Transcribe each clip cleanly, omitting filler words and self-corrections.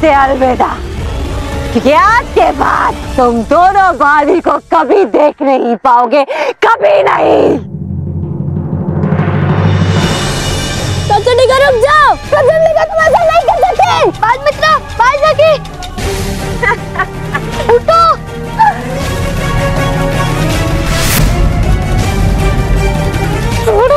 से अलविदा, क्योंकि आज के बाद तुम दोनों बालवीर को कभी देख नहीं पाओगे, कभी नहीं। प्रचंडिका रुक जाओ, प्रचंडिका तुम ऐसा नहीं कर सकते। बाल मित्रा, बाल सखी, उठो। छोड़ो।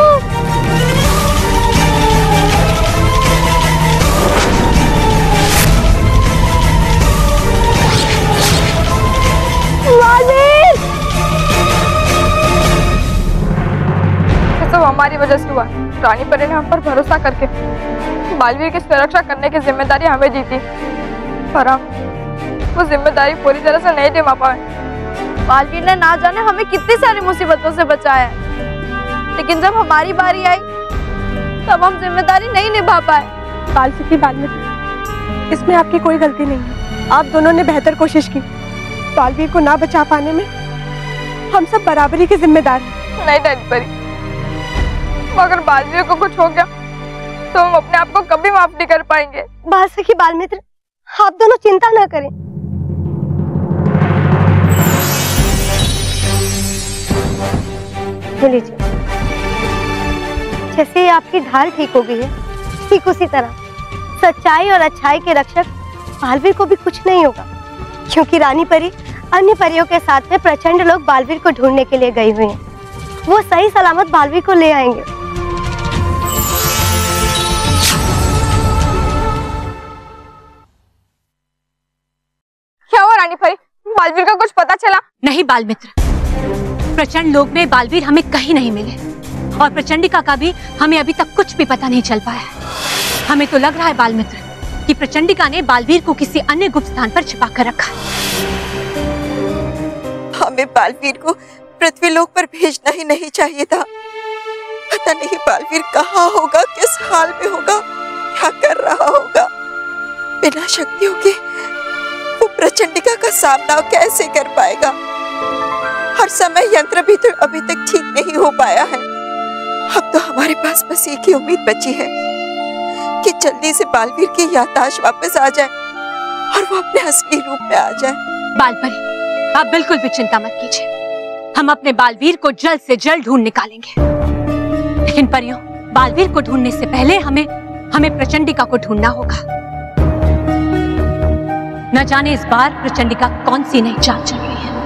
सब हमारी वजह से हुआ। रानी परी ने हम पर भरोसा करके बालवीर की सुरक्षा करने की जिम्मेदारी हमें दी थी, पर हम वो जिम्मेदारी पूरी तरह से नहीं निभा पाए। बालवीर ने ना जाने हमें कितनी सारी मुसीबतों से बचाया, लेकिन जब हमारी बारी आई तब हम जिम्मेदारी नहीं निभा पाए। बालसखी बालमित्र, इसमें आपकी कोई गलती नहीं है। आप दोनों ने बेहतर कोशिश की। बालवीर को ना बचा पाने में हम सब बराबरी के जिम्मेदार हैं। नहीं रानी परी, अगर बालवीर को कुछ हो गया तो हम अपने आप को कभी माफ नहीं कर पाएंगे। बालसखी बालमित्र, आप दोनों चिंता ना करें। लीजिए, जैसे ही आपकी ढाल ठीक हो गई है, ठीक उसी तरह सच्चाई और अच्छाई के रक्षक बालवीर को भी कुछ नहीं होगा, क्योंकि रानी परी अन्य परियों के साथ में प्रचंड लोग बालवीर को ढूंढने के लिए गए हुए हैं। वो सही सलामत बालवीर को ले आएंगे। क्या हुआ रानी परी, बालवीर का कुछ पता चला? नहीं बालमित्र, प्रचंड लोक में बालवीर हमें कहीं नहीं मिले और प्रचंडिका का भी हमें अभी तक कुछ भी पता नहीं चल पाया। हमें तो लग रहा है बालमित्र कि प्रचंडिका ने बालवीर को किसी अन्य गुप्त स्थान पर छिपा कर रखा है। हमें बालवीर को पृथ्वीलोक पर भेजना ही नहीं चाहिए था। पता नहीं बालवीर कहाँ होगा, किस हाल में होगा, क्या कर रहा होगा। बिना शक्तियों के वो प्रचंडिका का सामना कैसे कर पाएगा। हर समय यंत्र भी तो अभी तक ठीक नहीं हो पाया है। अब तो हमारे पास बस एक ही उम्मीद बची है कि जल्दी से बालवीर की याददाश्त वापस आ जाए और वो अपने असली रूप में आ जाए। बालपरी, आप बिल्कुल भी चिंता मत कीजिए, हम अपने बालवीर को जल्द से जल्द ढूंढ निकालेंगे। लेकिन परियों, बालवीर को ढूंढने से पहले हमें प्रचंडिका को ढूंढना होगा। न जाने इस बार प्रचंडिका कौन सी नई चाल चल रही है।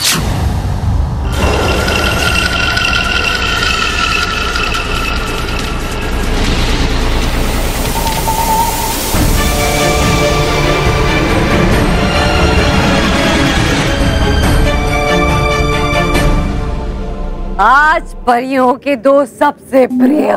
आज परियों के दो सबसे प्रिय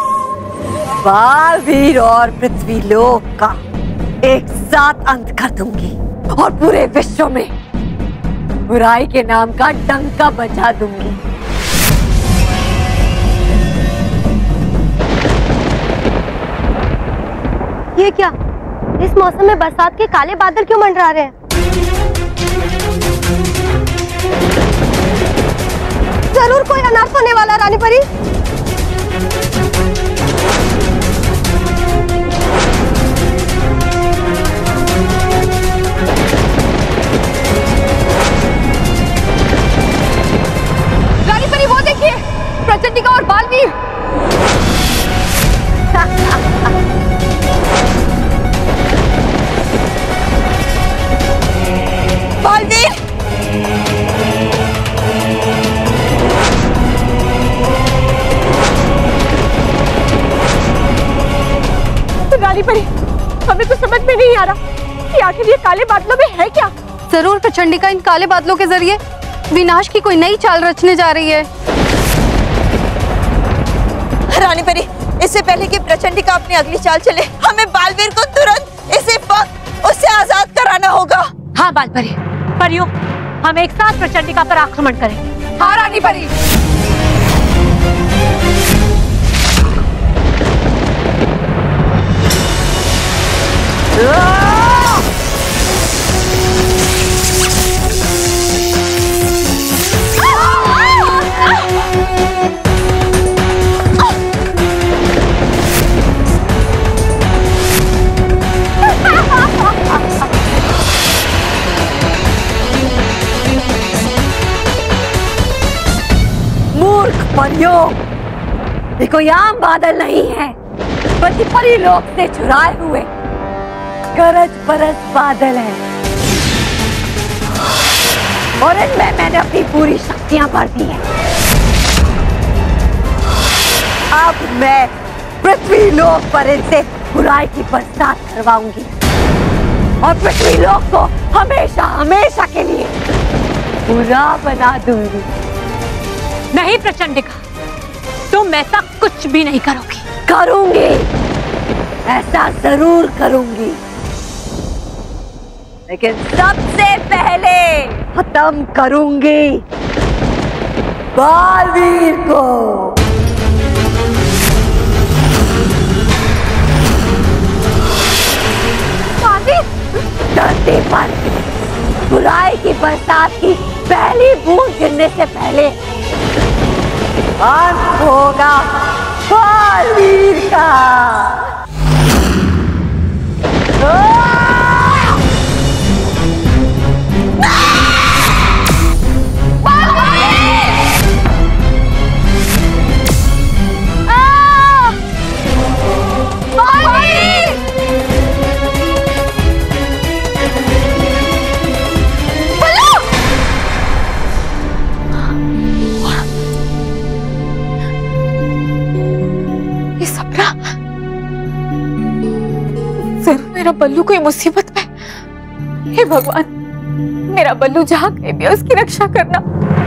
बालवीर और पृथ्वीलोक का एक साथ अंत कर दूंगी और पूरे विश्व में बुराई के नाम का डंका बजा दूंगी। ये क्या, इस मौसम में बरसात के काले बादल क्यों मंडरा रहे हैं? जरूर कोई अनर्थ होने वाला। रानी परी, रानी परी वो देखिए, प्रचंडिका और बालवीर। बालवीर, रानी परी, हमें तो समझ में नहीं आ रहा कि आखिर ये काले बादलों में है क्या। जरूर प्रचंडिका इन काले बादलों के जरिए विनाश की कोई नई चाल रचने जा रही है। रानी परी, इससे पहले कि प्रचंडिका अपनी अगली चाल चले, हमें बालवीर को तुरंत इसी वक्त उससे आजाद कराना होगा। हाँ बालपरी, परियों, हम एक साथ प्रचंडिका पर आक्रमण करेंगे। हाँ रानी परी। ये कोई आम बादल नहीं है, बल्कि परीलोक से चुराए हुए गरज बरस बादल है। और इनमें मैंने अपनी पूरी शक्तियां भर दी हैं। अब मैं पृथ्वीलोक पर इनसे बुराई की बरसात करवाऊंगी और पृथ्वीलोक को हमेशा हमेशा के लिए बुरा बना दूंगी। नहीं प्रचंडिका, तुम ऐसा कुछ भी नहीं करोगी। करूंगी, ऐसा जरूर करूंगी, लेकिन सबसे पहले खत्म करूंगी बालवीर को। धरती पर बुराई की बरसात की पहली बूंद गिरने से पहले अंत होगा बालवीर का। मेरा बल्लू कोई मुसीबत में। हे भगवान, मेरा बल्लू जहाँ कहीं भी उसकी रक्षा करना।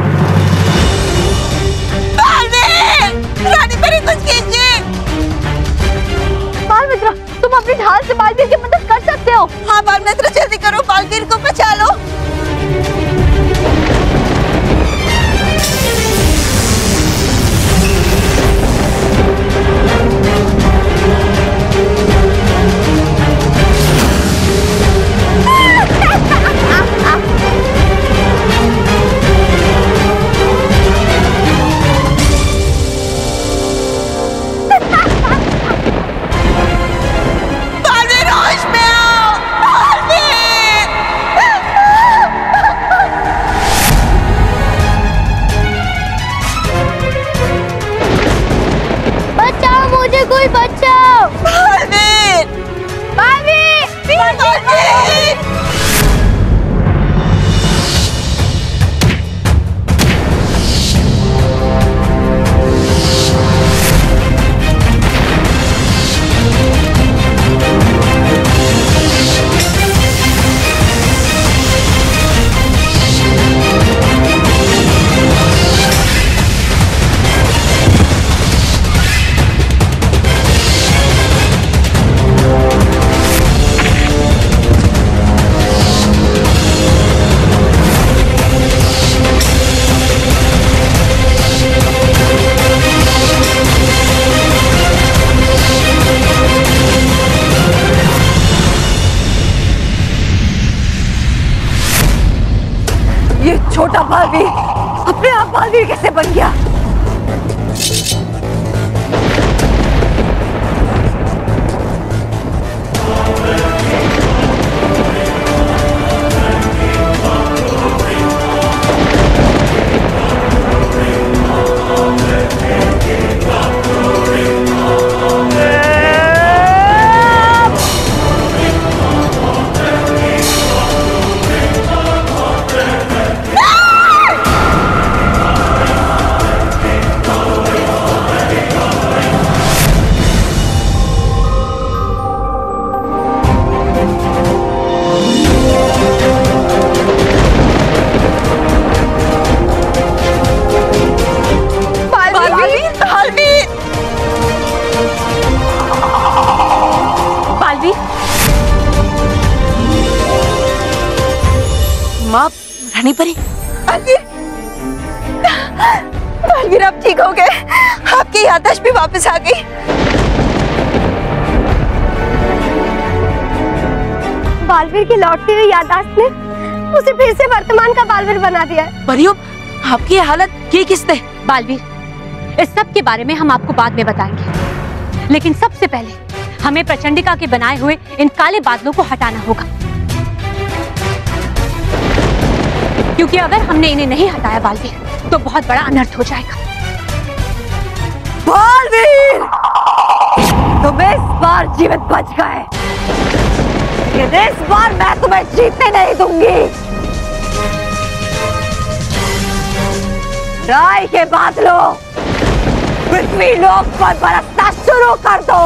रानी परी कुछ कीजिए। बाल मित्र, तुम अपनी ढाल से बालवीर की मदद कर सकते हो। हाँ बाल मित्र, जल्दी करो, बालवीर को बचा लो। कोई बचाओ। बालवीर! बालवीर! बालवीर! छोटा बालवीर अपने आप बालवीर कैसे बन गया? रानी परी, बालवीर आप ठीक हो गए? आपकी याददाश्त भी वापस आ गई। बालवीर की लौटती हुई याददाश्त ने उसे फिर से वर्तमान का बालवीर बना दिया है। परियो, आपकी हालत की किसने? बालवीर, इस सब के बारे में हम आपको बाद में बताएंगे, लेकिन सबसे पहले हमें प्रचंडिका के बनाए हुए इन काले बादलों को हटाना होगा, क्योंकि अगर हमने इन्हें नहीं हटाया बालवीर, तो बहुत बड़ा अनर्थ हो जाएगा। बालवीर, तुम इस बार जीवित बच गए, लेकिन इस बार मैं तुम्हें जीतने नहीं दूंगी। राय के बादलों पृथ्वी लोक पर बरसना शुरू कर दो।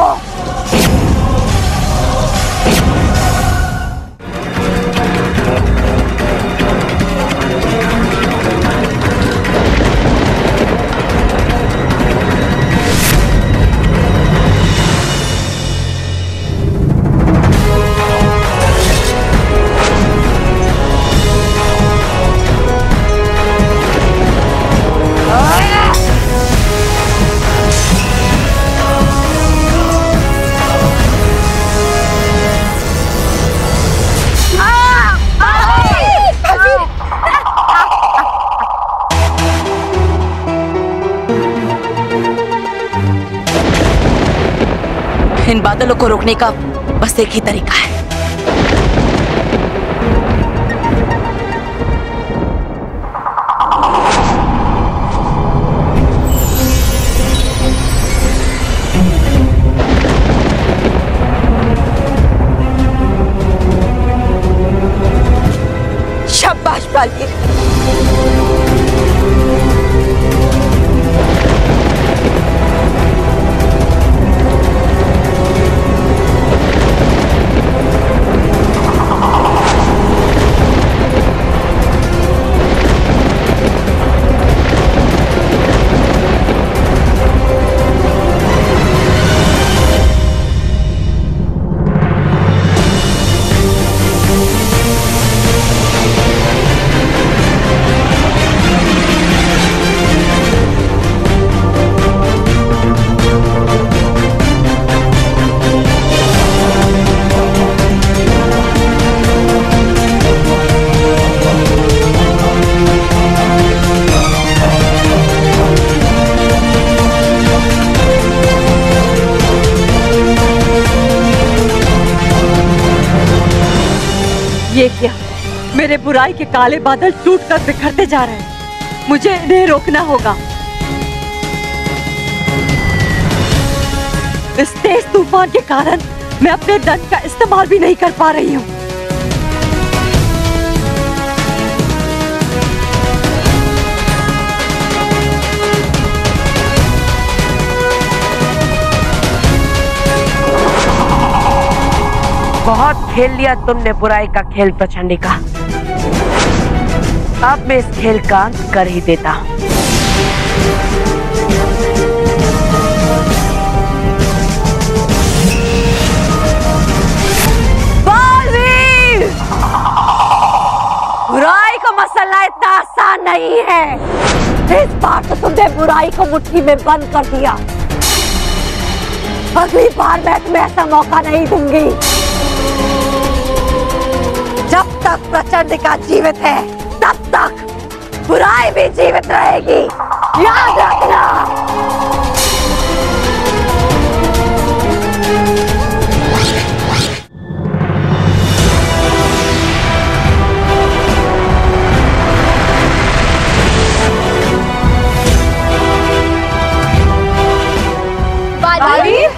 इन बादलों को रोकने का बस एक ही तरीका है। शाबाश बालवीर। ये क्या? मेरे बुराई के काले बादल टूटकर बिखरते जा रहे हैं। मुझे इन्हें रोकना होगा। इस तेज तूफान के कारण मैं अपने दंड का इस्तेमाल भी नहीं कर पा रही हूँ। बहुत खेल लिया तुमने बुराई का खेल प्रचंडिका। अब मैं इस खेल का अंत कर ही देता हूँ। बाल वीर! बुराई को मसलना इतना आसान नहीं है। इस बार तो तुमने बुराई को मुट्ठी में बंद कर दिया। अगली बार मैं तुम्हें ऐसा मौका नहीं दूंगी। जब तक प्रचंडिका जीवित है तब तक बुराई भी जीवित रहेगी, याद रखना। बालवीर,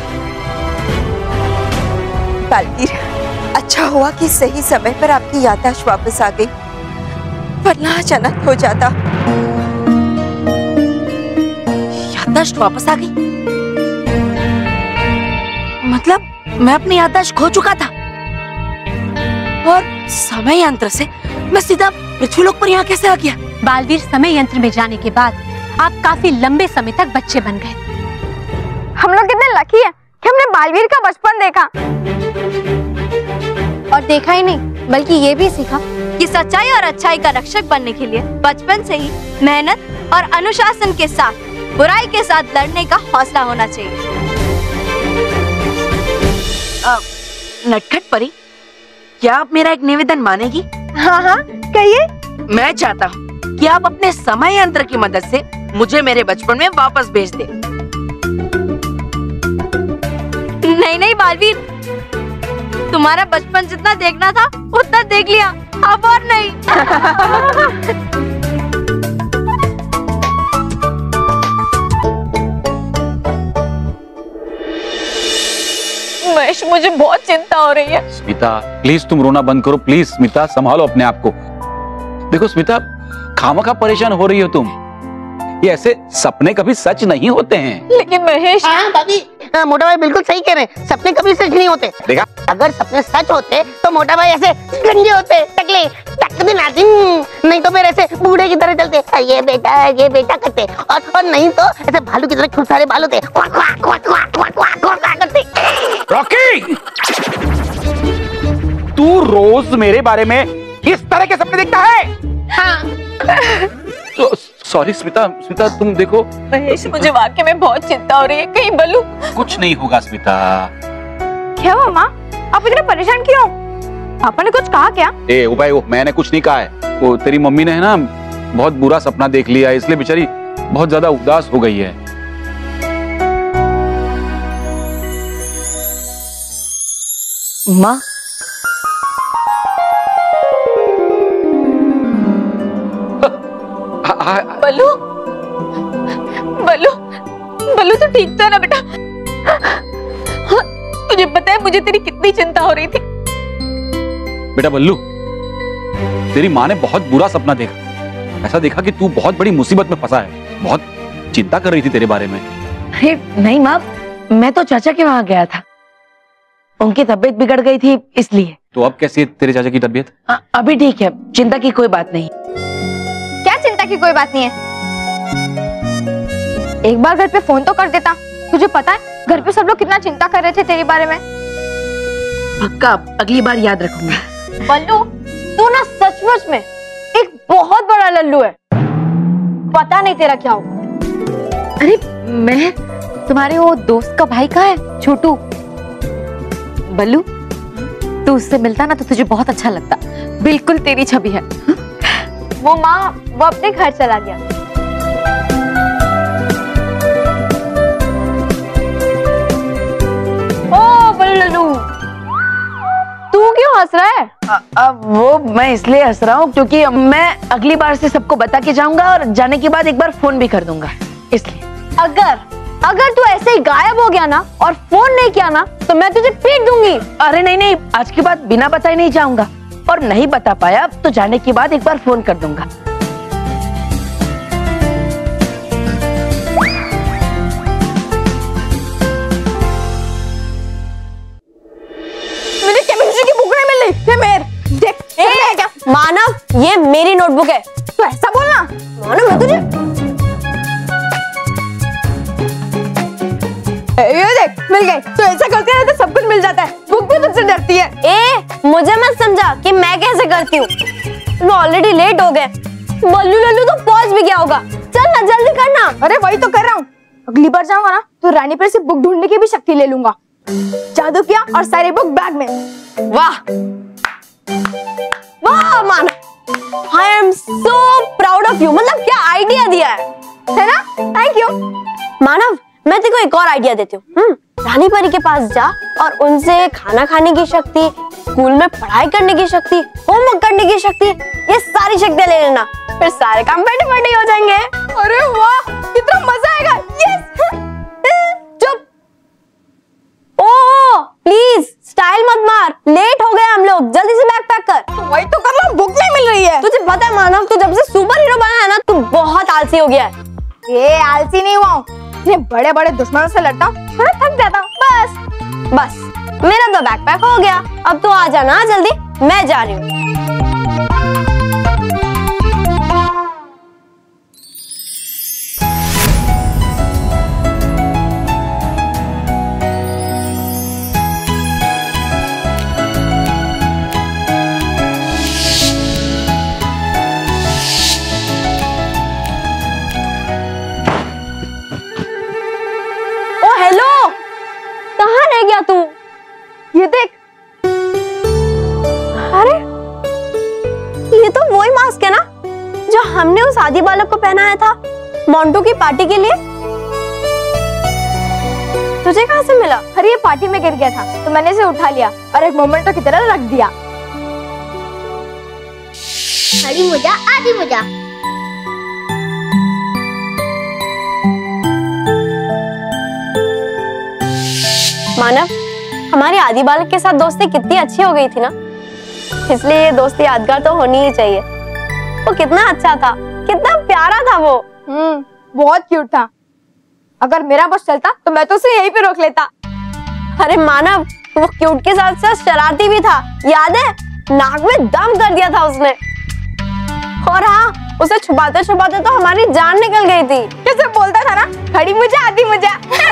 बालवीर, अच्छा हुआ कि सही समय पर आपकी याददाश्त वापस आ गई, वरना अचानक हो जाता। याददाश्त वापस आ गई? मतलब मैं अपनी याददाश्त खो चुका था और समय यंत्र से मैं सीधा पृथ्वीलोक पर यहाँ कैसे आ गया? बालवीर, समय यंत्र में जाने के बाद आप काफी लंबे समय तक बच्चे बन गए। हम लोग कितने लकी हैं कि हमने बालवीर का बचपन देखा। और देखा ही नहीं बल्कि ये भी सीखा कि सच्चाई और अच्छाई का रक्षक बनने के लिए बचपन से ही मेहनत और अनुशासन के साथ बुराई के साथ लड़ने का हौसला होना चाहिए। नटखट परी, क्या आप मेरा एक निवेदन मानेगी? हाँ हाँ कहिए। मैं चाहता हूँ कि आप अपने समय यंत्र की मदद से मुझे मेरे बचपन में वापस भेज दें। नहीं नहीं बालवीर, तुम्हारा बचपन जितना देखना था उतना देख लिया, अब और नहीं। महेश, मुझे बहुत चिंता हो रही है। स्मिता प्लीज तुम रोना बंद करो, प्लीज स्मिता संभालो अपने आप को। देखो स्मिता, खामखा परेशान हो रही हो तुम, ये ऐसे सपने कभी सच नहीं होते हैं। लेकिन महेश। हाँ भाभी, मोटा भाई बिल्कुल सही कह रहे हैं, सपने कभी सच नहीं होते। देखा, अगर सपने सच होते तो मोटा भाई ऐसे गंजे होते, टकले नहीं तो मेरे ऐसे बूढ़े की तरह चलते, ये बेटा करते, और नहीं तो ऐसे भालू की तरह खूब सारे बाल होते करते। रॉकी, तू रोज मेरे बारे में किस तरह के सपने देखता है? तो सॉरी स्मिता, स्मिता तुम देखो। महेश, मुझे वाकई में बहुत चिंता हो रही है, कहीं बल्लू। कुछ नहीं होगा स्मिता। क्या हुआ माँ, आप इतने परेशान क्यों? पापा ने कुछ कहा क्या? मैंने कुछ नहीं कहा है, वो तेरी मम्मी ने है ना बहुत बुरा सपना देख लिया, इसलिए बेचारी बहुत ज्यादा उदास हो गई है। माँ, बल्लू, बल्लू, बल्लू तो ठीक था ना बेटा? हाँ, तुझे पता है मुझे तेरी कितनी चिंता हो रही थी। बेटा बल्लू, तेरी माँ ने बहुत बुरा सपना देखा, ऐसा देखा कि तू बहुत बड़ी मुसीबत में फंसा है, बहुत चिंता कर रही थी तेरे बारे में। अरे नहीं माँ, मैं तो चाचा के वहाँ गया था, उनकी तबीयत बिगड़ गई थी इसलिए। तो अब कैसी है तेरे चाचा की तबीयत? अभी ठीक है, चिंता की कोई बात नहीं। क्या चिंता की कोई बात नहीं है? एक बार घर पे फोन तो कर देता, तुझे पता है घर पे सब लोग कितना चिंता कर रहे थे तेरे बारे में। पक्का अगली बार याद रखूंगा। बल्लू, तू ना सचमुच में एक बहुत बड़ा लल्लू है, पता नहीं तेरा क्या होगा। अरे मैं, तुम्हारे वो दोस्त का भाई कहाँ है, छोटू? बल्लू, तू उससे मिलता ना तो तुझे बहुत अच्छा लगता, बिल्कुल तेरी छवि है। वो माँ, वो अपने घर चला गया। ओ बल्लू, तू क्यों हंस रहा है? वो मैं इसलिए हंस रहा हूँ क्योंकि मैं अगली बार से सबको बता के जाऊंगा और जाने के बाद एक बार फोन भी कर दूंगा, इसलिए। अगर तू ऐसे ही गायब हो गया ना और फोन नहीं किया ना तो मैं तुझे पीट दूंगी। अरे नहीं, आज के बाद बिना बताए नहीं जाऊंगा, और नहीं बता पाया तो जाने के बाद एक बार फोन कर दूंगा। मुझे केमिस्ट्री की बुक नहीं मिल रही। देख, क्या? मानव, ये मेरी नोटबुक है, तो ऐसा बोलना। मानव, मैं तुझे ये देख मिल गई। तो ऐसा करते हैं तो सब कुछ मिल जाता है, बुक भी तुझसे डरती है। मुझे मत समझा कि मैं कैसे करती हूँ, तुम ऑलरेडी लेट हो गए। बल्लू लल्लू तो पहुंच भी गया होगा, चल ना जल्दी करना। अरे वही तो कर रहा हूँ, अगली बार जाऊंगा ना तो रानी पर से बुक ढूंढने की भी शक्ति ले लूंगा। जादू किया और सारी बुक बैग में। वाह वाह Manav, I am so proud of you. मतलब क्या आइडिया दिया है ना? Thank you Manav. मैं तेरे को एक और आइडिया देती हूँ। रानी परी के पास जा और उनसे खाना खाने की शक्ति, स्कूल में पढ़ाई करने की शक्ति, होमवर्क करने की शक्ति, ये सारी शक्तियाँ ले लेना, फिर सारे काम बैठे हो जाएंगे। अरे वाह, कितना मजा आएगा। यस। चुप। ओह प्लीज स्टाइल मत मार, लेट हो गए हम लोग, जल्दी से बैग पैक कर। वही तो कर रहा हूँ, बुक नहीं मिल रही है। तुझे पता है मानव, तू जब से सुपर हीरो बना है ना, तू बहुत आलसी हो गया है। ये आलसी नहीं हुआ हूँ, बड़े बड़े दुश्मनों से लड़ता हूँ, थोड़ा थक जाता हूँ। बस मेरा तो बैग पैक हो गया, अब तो आ जाना जल्दी, मैं जा रही हूँ। तू ये देख, अरे ये तो वही मास्क है ना जो हमने उस आदि बालक को पहनाया था मोंटू की पार्टी के लिए। तुझे कहाँ से मिला? अरे ये पार्टी में गिर गया था तो मैंने इसे उठा लिया और एक मोमेंटो की तरह रख दिया। हरी मुजा आदि मुजा। मानव, हमारी आदि बालक के साथ दोस्ती कितनी अच्छी हो गई थी ना, इसलिए ये दोस्ती यादगार तो होनी ही चाहिए। वो कितना अच्छा था, कितना प्यारा था वो। बहुत क्यूट था। अगर मेरा बस चलता तो मैं तो उसे यहीं पे रोक लेता। अरे मानव, वो क्यूट के साथ साथ शरारती भी था, याद है? नाक में दम कर दिया था उसने। और हाँ, उसे छुपाते छुपाते तो हमारी जान निकल गई थी। कैसे बोलता था ना, खड़ी मुझे आती मुझे।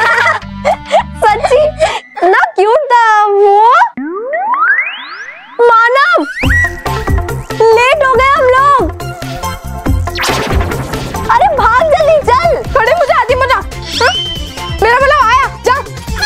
सच्ची ना क्यूट था वो। मानव, लेट हो गए हम लोग। अरे भाग जल्दी चल। खड़ी मुझे आती मुझे। मेरा मतलब आया, जा।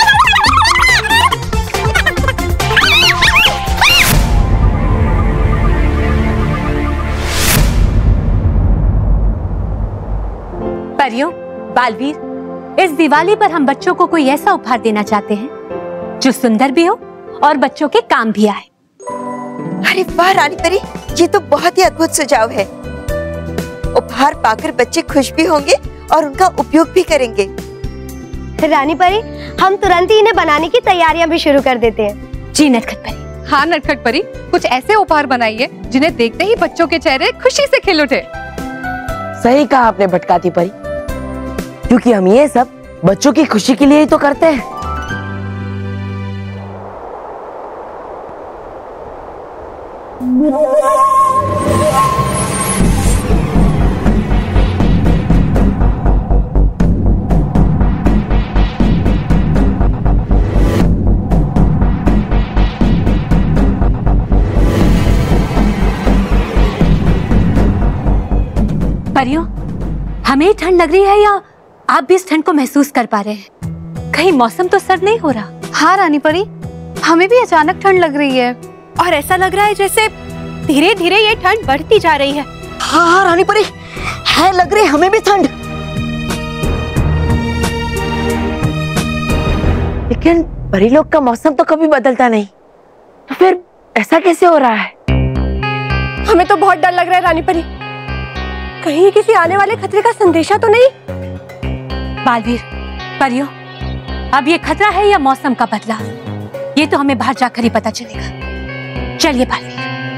परियों, बालवीर, इस दिवाली पर हम बच्चों को कोई ऐसा उपहार देना चाहते हैं जो सुंदर भी हो और बच्चों के काम भी आए। अरे वाह रानी परी, ये तो बहुत ही अद्भुत सुझाव है। उपहार पाकर बच्चे खुश भी होंगे और उनका उपयोग भी करेंगे। रानी परी, हम तुरंत ही इन्हें बनाने की तैयारियां भी शुरू कर देते हैं। जी नटखट परी। हाँ नटखट परी, कुछ ऐसे उपहार बनाइए जिन्हें देखते ही बच्चों के चेहरे खुशी से खिल उठे। सही कहा आपने भटकाती परी, क्योंकि हम ये सब बच्चों की खुशी के लिए ही तो करते हैं। परियों, हमें ठंड लग रही है या आप भी इस ठंड को महसूस कर पा रहे हैं? कहीं मौसम तो सर्द नहीं हो रहा? हाँ रानी परी, हमें भी अचानक ठंड लग रही है और ऐसा लग रहा है जैसे धीरे धीरे ये ठंड बढ़ती जा रही है। हाँ रानी परी, है लग रही हमें भी ठंड। लेकिन परिलोक का मौसम तो कभी बदलता नहीं, तो फिर ऐसा कैसे हो रहा है? हमें तो बहुत डर लग रहा है रानी परी, कहीं किसी आने वाले खतरे का संदेशा तो नहीं। बालवीर, परियों, अब ये खतरा है या मौसम का बदलाव, ये तो हमें बाहर जाकर ही पता चलेगा। चलिए बालवीर।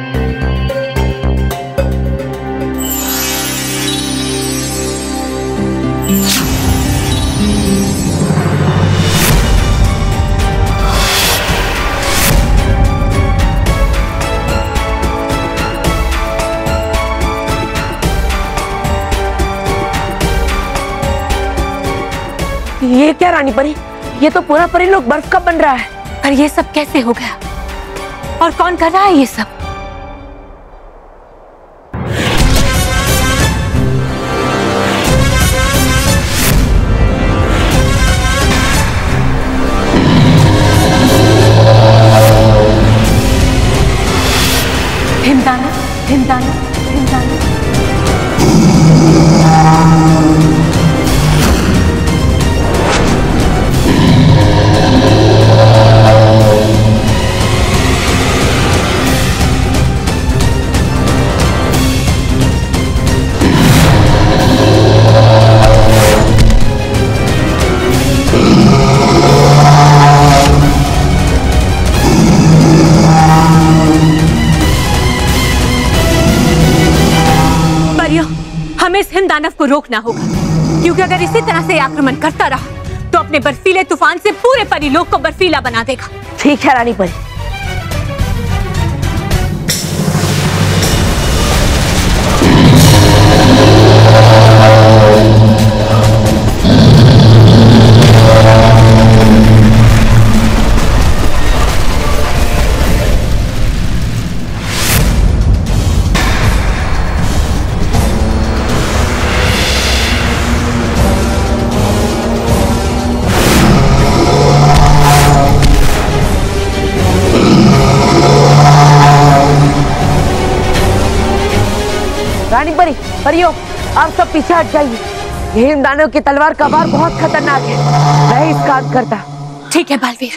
ये क्या रानी परी, ये तो पूरा परिलोक बर्फ का बन रहा है। पर ये सब कैसे हो गया और कौन कर रहा है ये सब? हिमदाना, हिमदाना, हिमदाना। दानव को रोकना होगा, क्योंकि अगर इसी तरह से आक्रमण करता रहा तो अपने बर्फीले तूफान से पूरे परिलोक को बर्फीला बना देगा। ठीक है रानी परी। रानी परी, परियों, आप सब पीछे हट जाइए। ये हिमदानव की तलवार का वार बहुत खतरनाक है, मैं इसका अंत करता। ठीक है बालवीर।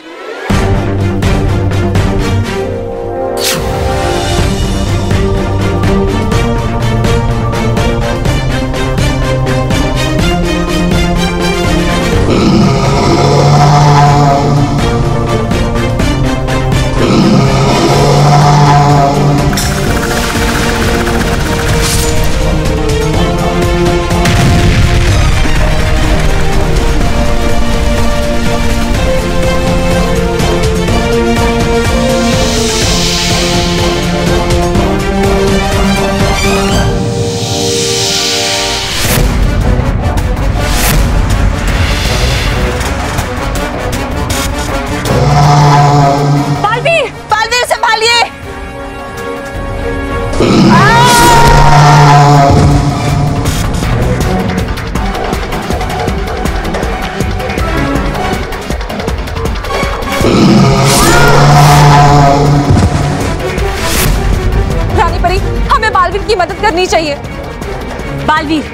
रानी परी, हमें बालवीर की मदद करनी चाहिए। बालवीर,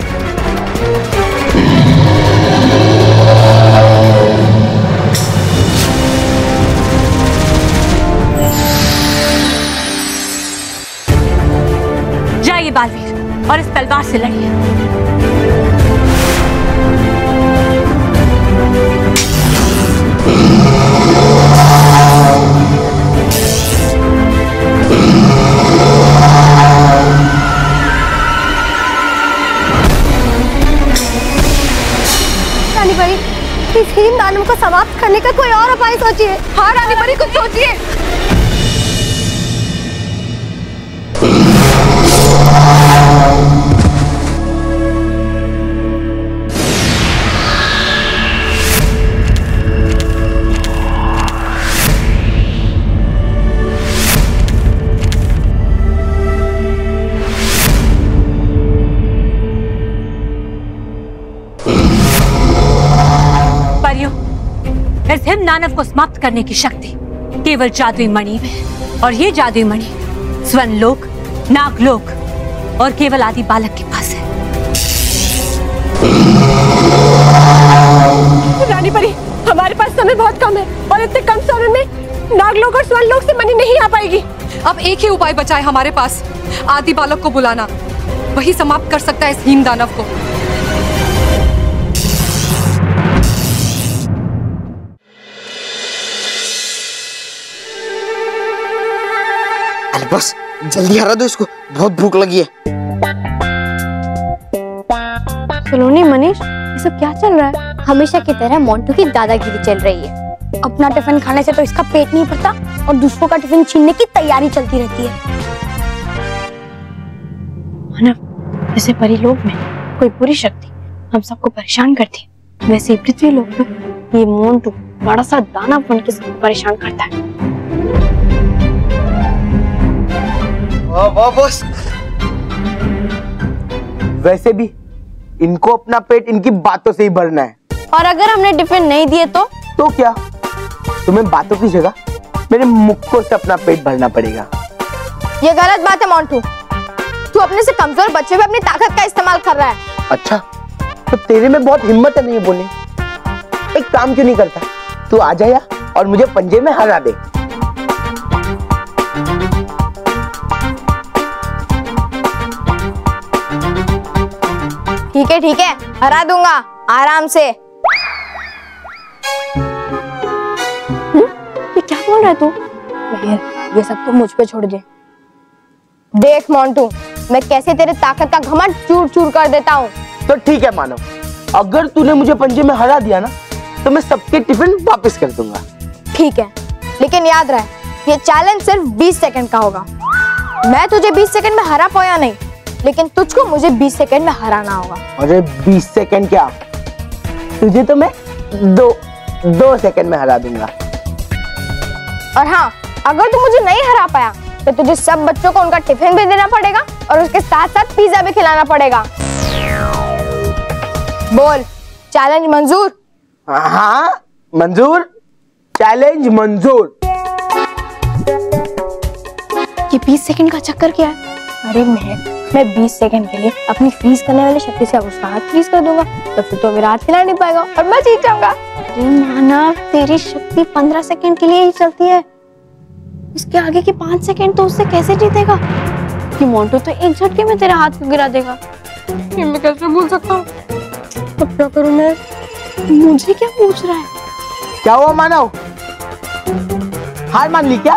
जाइए बालवीर और इस तलवार से लड़िए। रानी परी, इस हीन दानव को समाप्त करने का कोई और उपाय सोचिए। हाँ रानी परी, कुछ सोचिए। इस हिम दानव को समाप्त करने की शक्ति केवल जादुई मणि में है, और ये जादुई मणि स्वर्णलोक, नागलोक और केवल आदि बालक के पास है। रानी परी, हमारे पास समय बहुत कम है और इतने कम समय में नागलोक और स्वर्णलोक से मणि नहीं आ पाएगी। अब एक ही उपाय बचा है हमारे पास, आदि बालक को बुलाना। वही समाप्त कर सकता है इस हीन दानव को। बस जल्दी हरा दो इसको, बहुत भूख लगी है। सुनोनी मनीष, ये सब क्या चल रहा है? हमेशा की तरह मोंटू की दादागिरी चल रही है। अपना टिफिन खाने से तो इसका पेट नहीं भरता और दूसरों का टिफिन छीनने की तैयारी चलती रहती है। मानव, जैसे परिलोक में कोई बुरी शक्ति हम सबको परेशान करती है, वैसे ही पृथ्वी लोक में ये मोंटू बड़ा सा दानव बन के सबको परेशान करता है। वाह बॉस, वैसे भी इनको अपना पेट इनकी बातों से ही भरना है। और अगर हमने टिफिन नहीं दिए तो क्या? तुम्हें बातों की जगह मेरे मुक्कों से अपना पेट भरना पड़ेगा। ये गलत बात है मोंटू, तू अपने से कमजोर बच्चे पे अपनी ताकत का इस्तेमाल कर रहा है। अच्छा, तो तेरे में बहुत हिम्मत है नहीं बोले? एक काम क्यों नहीं करता, तू आ जा और मुझे पंजे में हरा दे। ठीक है, हरा दूंगा आराम से। ये क्या बोल रहा है तू? ये सब तो मुझ पे छोड़ दे। देख मोंटू, मैं कैसे तेरे ताकत का घमंड चूर चूर कर देता हूँ। तो ठीक है मानव, अगर तूने मुझे पंजे में हरा दिया ना, तो मैं सबके टिफिन वापस कर दूंगा। ठीक है, लेकिन याद रहे, ये चैलेंज सिर्फ 20 सेकंड का होगा। मैं तुझे 20 सेकंड में हरा पाया नहीं, लेकिन तुझको मुझे 20 सेकंड में हराना होगा। अरे 20 सेकंड क्या, तुझे तो मैं दो सेकंड में हरा दूंगा। और हाँ, अगर तू मुझे नहीं हरा पाया तो तुझे सब बच्चों को उनका टिफिन भी देना पड़ेगा और उसके साथ साथ पिज्जा भी खिलाना पड़ेगा। बोल, चैलेंज मंजूर? हाँ मंजूर, चैलेंज मंजूर। ये 20 सेकंड का चक्कर क्या है? अरे मैं 20 सेकंड के लिए अपनी फ्रीज करने वाली शक्ति से उसका हाथ फ्रीज कर दूंगा, तो फिर तो मेरा हाथ हिला नहीं पाएगा और मैं जीत जाऊंगा। अरे मानव, तेरी शक्ति 15 सेकंड के लिए ही चलती है, इसके आगे की 5 सेकंड तो उससे कैसे जीतेगा? कि मोंटू तो एक झटके में तेरा हाथ को गिरा देगा। ये मैं कैसे भूल सकता हूँ? अब क्या करूं मैं? मुझे क्या पूछ रहा है? क्या हुआ मानव, हार मान ली क्या?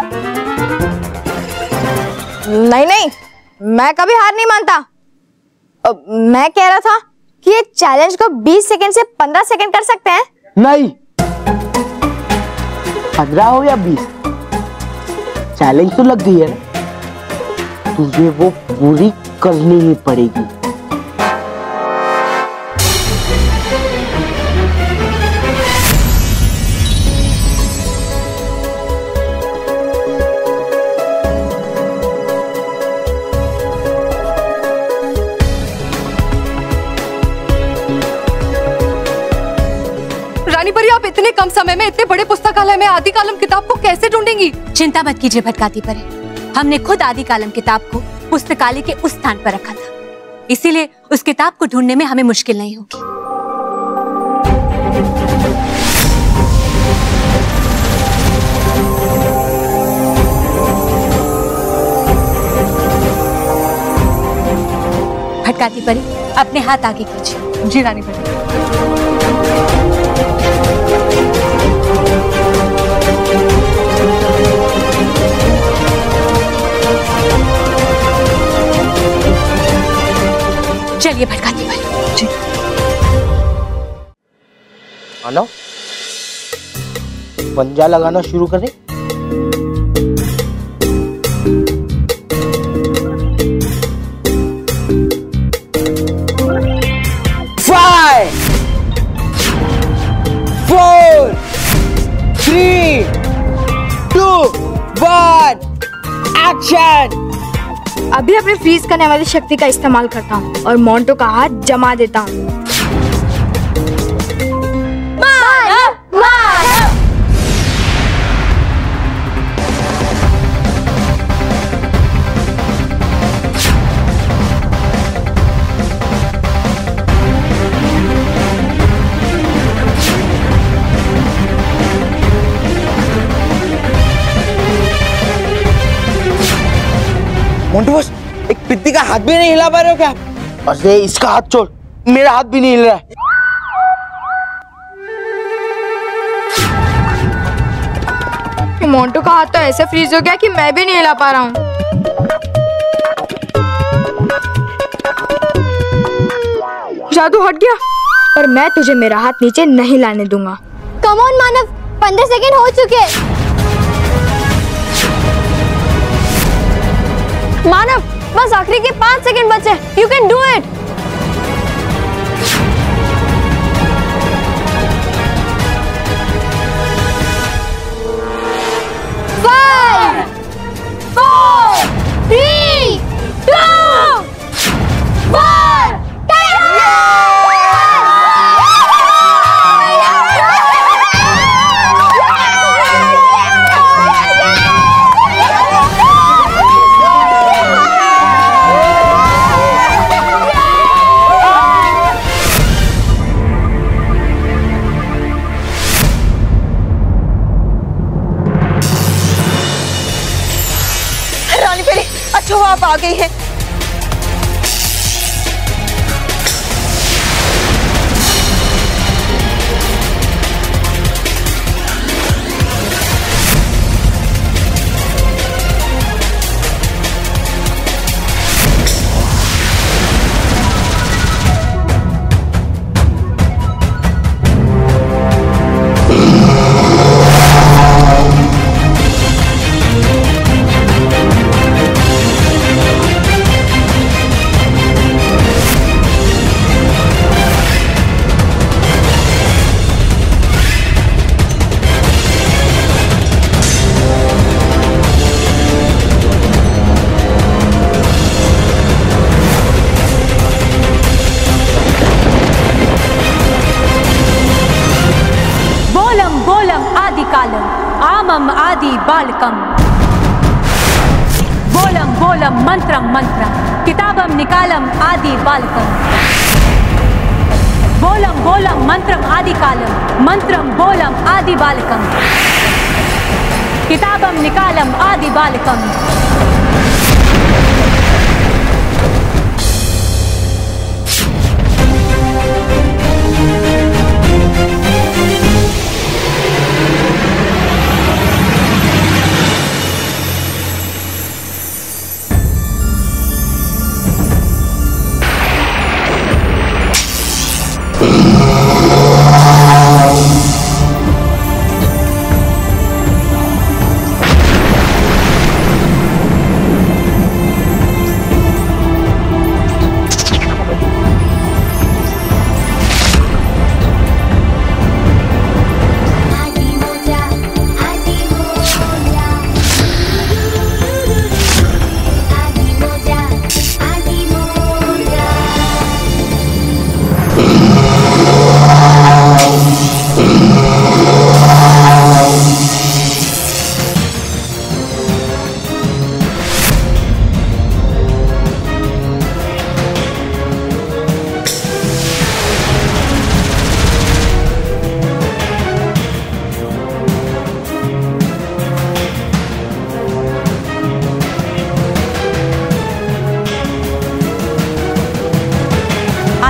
नहीं, मैं कभी हार नहीं मानता। मैं कह रहा था कि ये चैलेंज को 20 सेकंड से 15 सेकंड कर सकते हैं। नहीं, 15 हो या 20, चैलेंज तो लग गई है ना, तुझे वो पूरी करनी ही पड़ेगी। कम समय में इतने बड़े पुस्तकालय में आदि कालम किताब को कैसे ढूंढेंगी? चिंता मत कीजिए भटकाती परी, हमने खुद आदि कालम किताब को पुस्तकालय के उस स्थान पर रखा था, इसीलिए उस किताब को ढूंढने में हमें मुश्किल नहीं होगी। भटकाती परी, अपने हाथ आगे कीजिए। जी रानी परी। चलिए भटकाती परी। जी। मानो पंजा लगाना शुरू करें। अभी अपने फ्रीज करने वाली शक्ति का इस्तेमाल करता हूँ और मोंटू का हाथ जमा देता हूँ। मोंटू बस एक पित्ती का हाथ भी नहीं हिला पा रहे हो क्या? अरे इसका हाथ छोड़, मेरा हाथ भी नहीं हिल रहा है। मोंटू का हाथ तो ऐसे फ्रीज हो गया कि मैं भी नहीं हिला पा रहा हूँ। जादू हट गया, पर मैं तुझे मेरा हाथ नीचे नहीं लाने दूंगा। कम ऑन मानव, 15 सेकंड हो चुके। मानव, बस आखिरी के 5 सेकंड बचे। You can do it. आप आ गई हैं। आमम आदि बालकम बोलम बोलम मंत्रम मंत्रम किताबम निकालम आदि बालकम बोलम बोलम मंत्रम आदि कालम मंत्रम बोलम आदि बालकम किताबम निकालम आदि बालकम।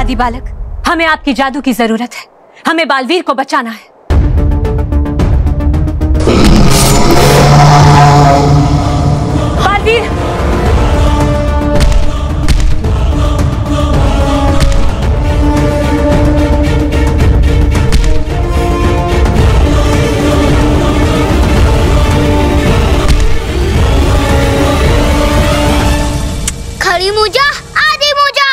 आदि बालक, हमें आपकी जादू की जरूरत है। हमें बालवीर को बचाना है। बालवीर! खड़ी मूजा, आदि मूजा।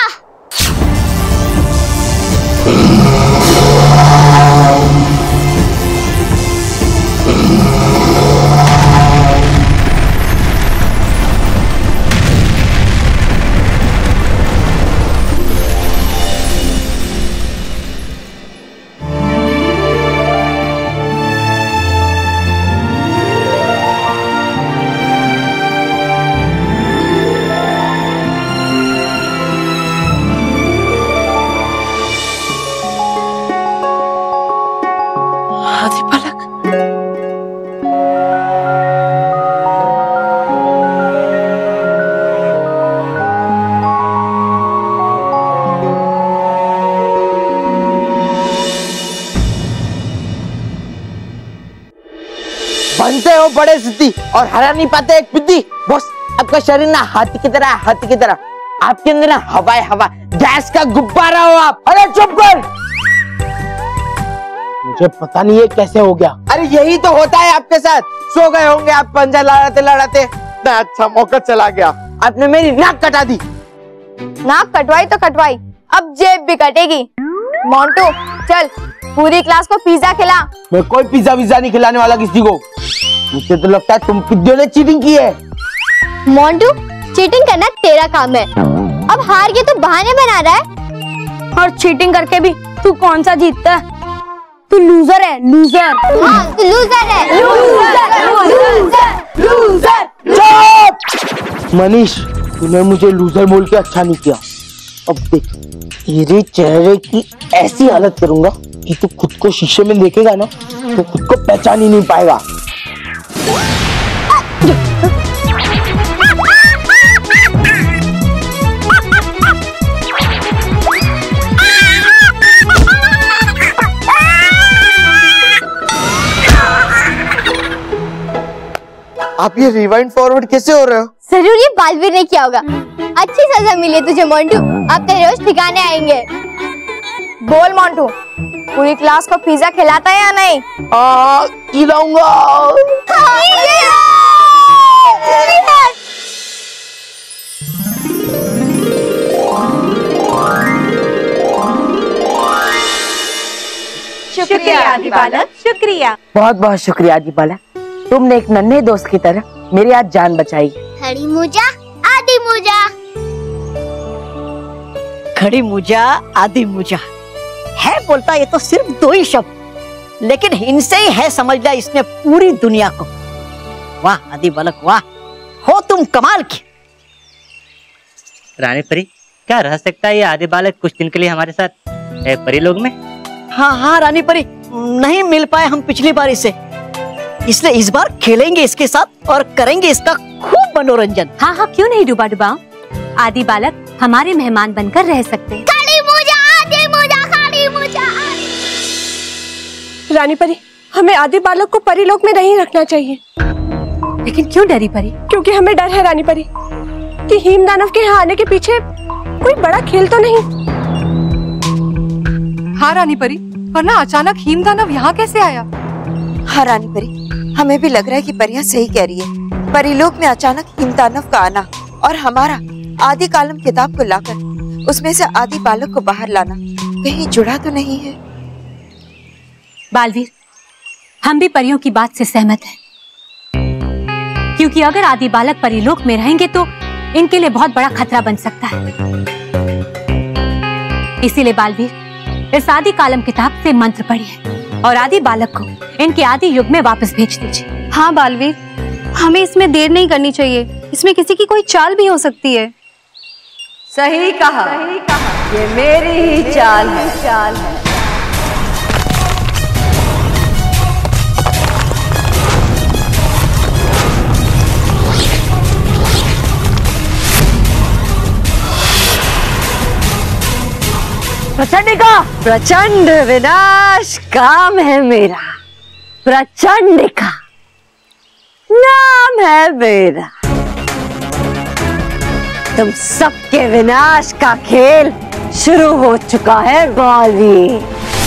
बनते हो बड़े सिद्धि और हरा नहीं पाते एक पिद्दी। बॉस, आपका शरीर ना हाथी की तरह है, हाथी की तरह। आपके अंदर ना हवा है, हवा, गैस का गुब्बारा हो आप। अरे चुप कर, मुझे पता नहीं है कैसे हो गया। अरे यही तो होता है आपके साथ। सो गए होंगे आप पंजा लड़ाते लड़ाते, मैं अच्छा मौका चला गया, आपने मेरी नाक कटा दी। नाक कटवाई तो कटवाई, अब जेब भी कटेगी। मोंटू चल, पूरी क्लास को पिज्जा खिला। मैं कोई पिज्जा विज्जा नहीं खिलाने वाला किसी को। मुझे तो लगता है तुम पिद्दियों ने चीटिंग की है। मोंटू, चीटिंग करना तेरा काम है। अब हार के तू बहाने बना रहा है। और चीटिंग करके भी तू कौन सा जीतता है? तू लूजर है, लूजर। हाँ, तू लूजर है। लूजर। चुप! मनीष, तूने मुझे लूजर बोल के अच्छा नहीं किया। अब देख, तेरे चेहरे की ऐसी हालत करूंगा कि तू खुद को शीशे में देखेगा ना तो खुद को पहचान ही नहीं पाएगा। आप ये रिवाइंड फॉरवर्ड कैसे हो रहे हो? जरूर ये बालवीर ने किया होगा। अच्छी सजा मिली तुझे मोंटू, अब तेरे रोज ठिकाने आएंगे। बोल मोंटू, पूरी क्लास को पिज्जा खिलाता है या नहीं? खिलाऊंगा। शुक्रिया आदि बालक, शुक्रिया। बहुत बहुत शुक्रिया आदि बालक, तुमने एक नन्हे दोस्त की तरह मेरी आज जान बचाई। खड़ी मूजा, आदि मूजा। खड़ी मूजा, आदि मूजा है बोलता ये तो सिर्फ दो ही शब्द, लेकिन इनसे ही है समझ लिया इसने पूरी दुनिया को। वाह आदि बालक वाह, हो तुम कमाल की। रानी परी, क्या रह सकता है ये आदि बालक कुछ दिन के लिए हमारे साथ परिलोक में? हाँ हाँ रानी परी, नहीं मिल पाए हम पिछली बार इसे, इसलिए इस बार खेलेंगे इसके साथ और करेंगे इसका खूब मनोरंजन। हाँ हाँ, क्यों नहीं डूबा डुबा। आदि बालक हमारे मेहमान बनकर रह सकते हैं। खड़ी मूजा, आदि मूजा, खड़ी मूजा। रानी परी, हमें आदि बालक को परिलोक में नहीं रखना चाहिए। लेकिन क्यों डरी परी? क्योंकि हमें डर है रानी परी कि हिम दानव के यहाँ आने के पीछे कोई बड़ा खेल तो नहीं। हाँ रानी परी, वरना अचानक हिम दानव यहाँ कैसे आया? हाँ रानी परी, हमें भी लग रहा है कि परियां सही कह रही है। परिलोक में अचानक हिम दानव का आना और हमारा आदि कालम किताब को लाकर उसमें से आदि बालक को बाहर लाना कहीं जुड़ा तो नहीं है। बालवीर, हम भी परियों की बात से सहमत हैं, क्योंकि अगर आदि बालक परिलोक में रहेंगे तो इनके लिए बहुत बड़ा खतरा बन सकता है। इसीलिए बालवीर, इस आदि कालम किताब से मंत्र पढ़िए और आदि बालक को इनके आदि युग में वापस भेज दीजिए। हाँ बालवीर, हमें इसमें देर नहीं करनी चाहिए। इसमें किसी की कोई चाल भी हो सकती है। सही कहा, ये मेरी ही चाल है। प्रचंडिका, प्रचंड विनाश काम है मेरा। प्रचंडिका नाम है मेरा। तुम सबके विनाश का खेल शुरू हो चुका है बालवीर।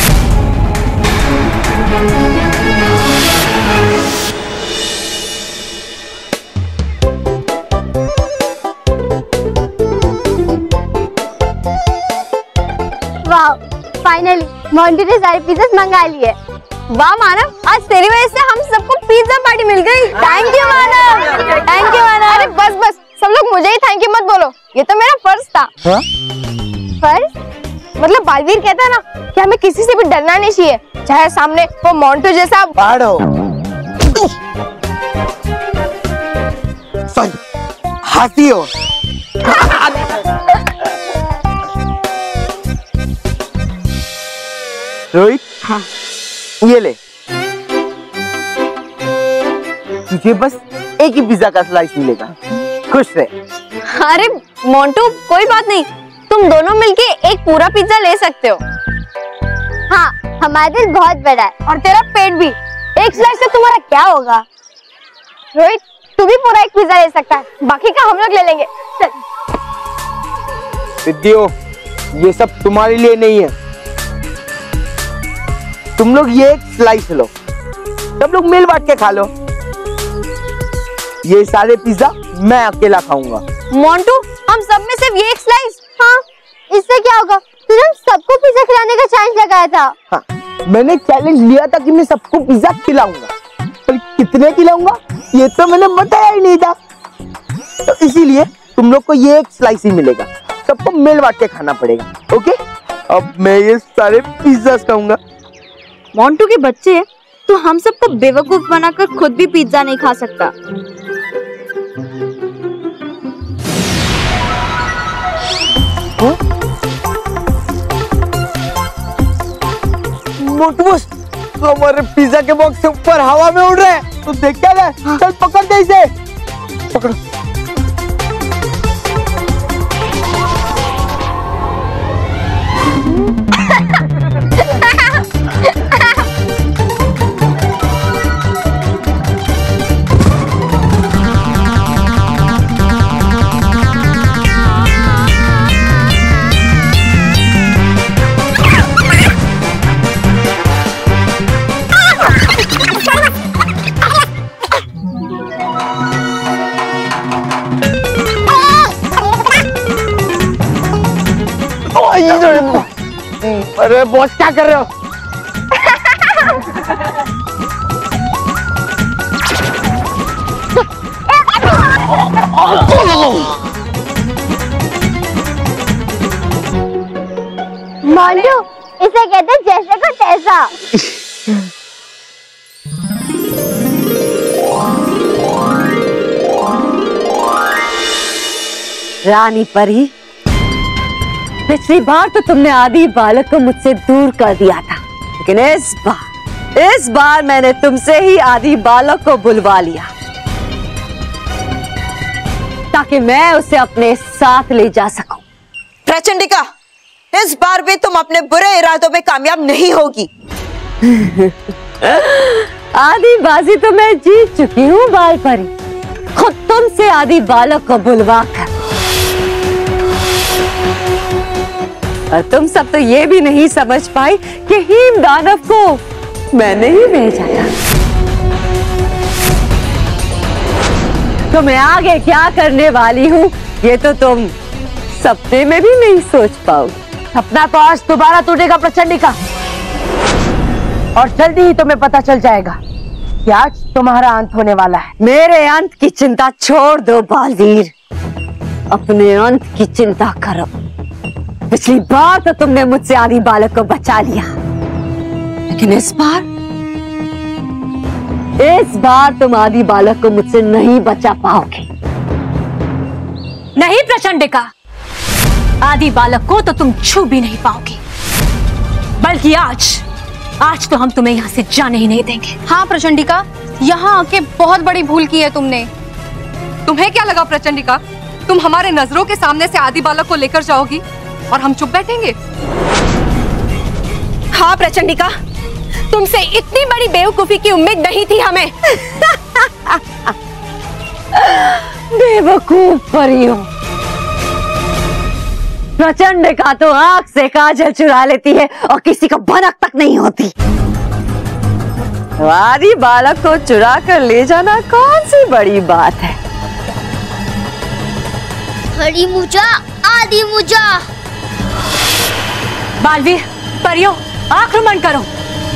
वाह, फाइनली मोंटू ने सारे पिज़्ज़ा मंगा लिए। वाह मानव, आज तेरी वजह से हम सबको पिज़्ज़ा पार्टी मिल गई। Thank you Manav, thank you Manav. अरे बस बस, सब लोग मुझे ही थैंक यू मत बोलो, ये तो मेरा फर्ज था। फर्ज? मतलब बालवीर कहता है ना कि हमें किसी से भी डरना नहीं चाहिए, चाहे सामने वो मोंटू जैसा पाड़ो। सॉरी, हाथी हो। रोहित, हाँ, ये ले। तुझे बस एक ही पिज्जा का स्लाइस मिलेगा, खुश रहे। अरे मोंटू, कोई बात नहीं, तुम दोनों मिलके एक पूरा पिज्जा ले सकते हो। हाँ, हमारा दिल बहुत बड़ा है और तेरा पेट भी। एक स्लाइस से तुम्हारा क्या होगा? रोहित, तू भी पूरा एक पिज्जा ले सकता है, बाकी का हम लोग ले लेंगे। चल। विद्यो, ये सब तुम्हारे लिए नहीं है। तुम लोग ये एक स्लाइस लो, सब लोग मिल बांट के खा लो। ये सारे पिज्जा मैं अकेला खाऊंगा। मोंटू, हम सब में सिर्फ ये एक स्लाइस। हाँ, इससे क्या होगा? तूने हम सबको पिज्जा खिलाने का चैलेंज लगाया था। हाँ, मैंने चैलेंज लिया था कि मैं सबको पिज्जा खिलाऊंगा, पर कितने खिलाऊंगा ये तो मैंने बताया ही नहीं था। तो इसीलिए तुम लोग को ये एक स्लाइस ही मिलेगा, सबको मिल बांट के खाना पड़ेगा। ओके, अब मैं ये सारे पिज्जा खाऊंगा। मोंटू के बच्चे, तो हम सबको बेवकूफ बनाकर खुद भी पिज्जा नहीं खा सकता। मोंटू बॉस, हमारे पिज्जा के बॉक्स से ऊपर हवा में उड़ रहे हैं, तो देख क्या गए? चल पकड़ दे इसे, पकड़ो। अरे बॉस, क्या कर रहे हो? मोंटू, इसे कहते हैं जैसे को तैसा। रानी परी, पिछली बार तो तुमने आदि बालक को मुझसे दूर कर दिया था, लेकिन इस बार मैंने तुमसे ही आदि बालक को बुलवा लिया ताकि मैं उसे अपने साथ ले जा सकूं। प्रचंडिका, इस बार भी तुम अपने बुरे इरादों में कामयाब नहीं होगी। आदि बाजी तो मैं जीत चुकी हूँ बाल परी, खुद तुमसे आदि बालक को बुलवा कर। और तुम सब तो ये भी नहीं समझ पाई कि हीम दानव को मैंने ही भेजा था। तो मैं आगे क्या करने वाली हूँ ये तो तुम सपने में भी नहीं सोच पाओगे। अपना तो आज दोबारा टूटेगा प्रचंडिका, और जल्दी ही तुम्हें पता चल जाएगा कि आज तुम्हारा अंत होने वाला है। मेरे अंत की चिंता छोड़ दो बालवीर, अपने अंत की चिंता करो। पिछली बार तो तुमने मुझसे आदि बालक को बचा लिया, लेकिन इस बार तुम आदि बालक को मुझसे नहीं बचा पाओगे। नहीं प्रचंडिका, आदि बालक को तो तुम छू भी नहीं पाओगी, बल्कि आज तो हम तुम्हें यहाँ से जाने ही नहीं देंगे। हाँ प्रचंडिका, यहाँ आके बहुत बड़ी भूल की है तुमने। तुम्हें क्या लगा प्रचंडिका, तुम हमारे नजरों के सामने से आदि बालक को लेकर जाओगी और हम चुप बैठेंगे? हाँ प्रचंडिका, तुमसे इतनी बड़ी बेवकूफी की उम्मीद नहीं थी हमें। बेवकूफ परी हो। प्रचंडिका तो आंख से काजल चुरा लेती है और किसी को भनक तक नहीं होती। आदि बालक को चुरा कर ले जाना कौन सी बड़ी बात है। खड़ी मुजा, आदि मुजा। बालवीर, परियों, आक्रमण करो।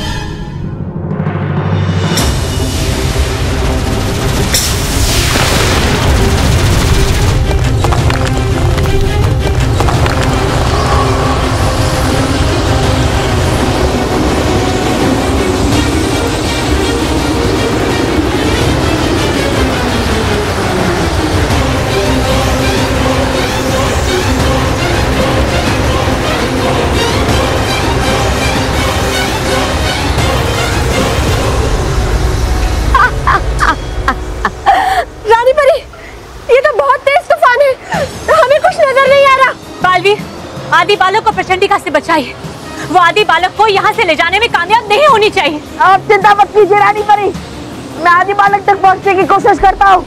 आदि बालक को प्रचंडिका से बचाइए। वो आदि बालक को यहाँ से ले जाने में कामयाब नहीं होनी चाहिए। आप चिंता मत कीजिए रानी परी, मैं आदि बालक तक पहुँचने की कोशिश करता हूँ।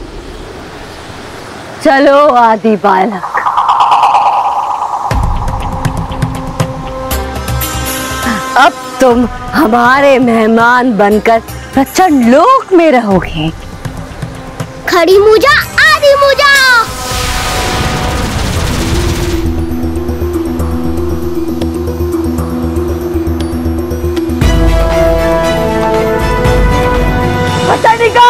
चलो आदि बालक। अब तुम हमारे मेहमान बनकर प्रचंड लोक में रहोगे। खड़ी मुजा, आदि मुजा। प्रचंडिका!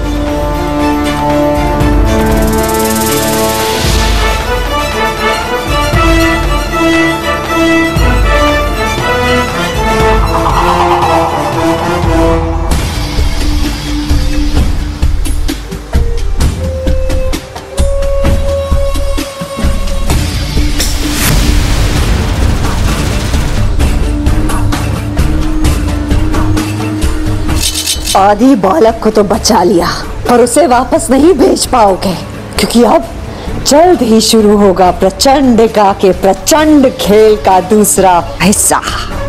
आदि बालक को तो बचा लिया, पर उसे वापस नहीं भेज पाओगे, क्योंकि अब जल्द ही शुरू होगा प्रचंडिका के प्रचंड खेल का दूसरा हिस्सा।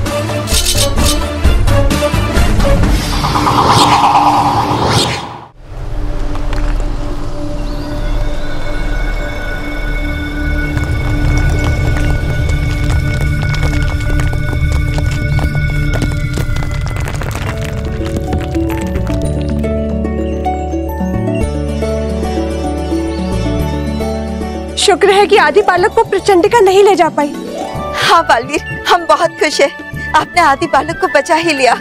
शुक्र है कि आदि बालक को प्रचंडिका नहीं ले जा पाई। हाँ बालवीर, हम बहुत खुश हैं, आपने आदि बालक को बचा ही लिया।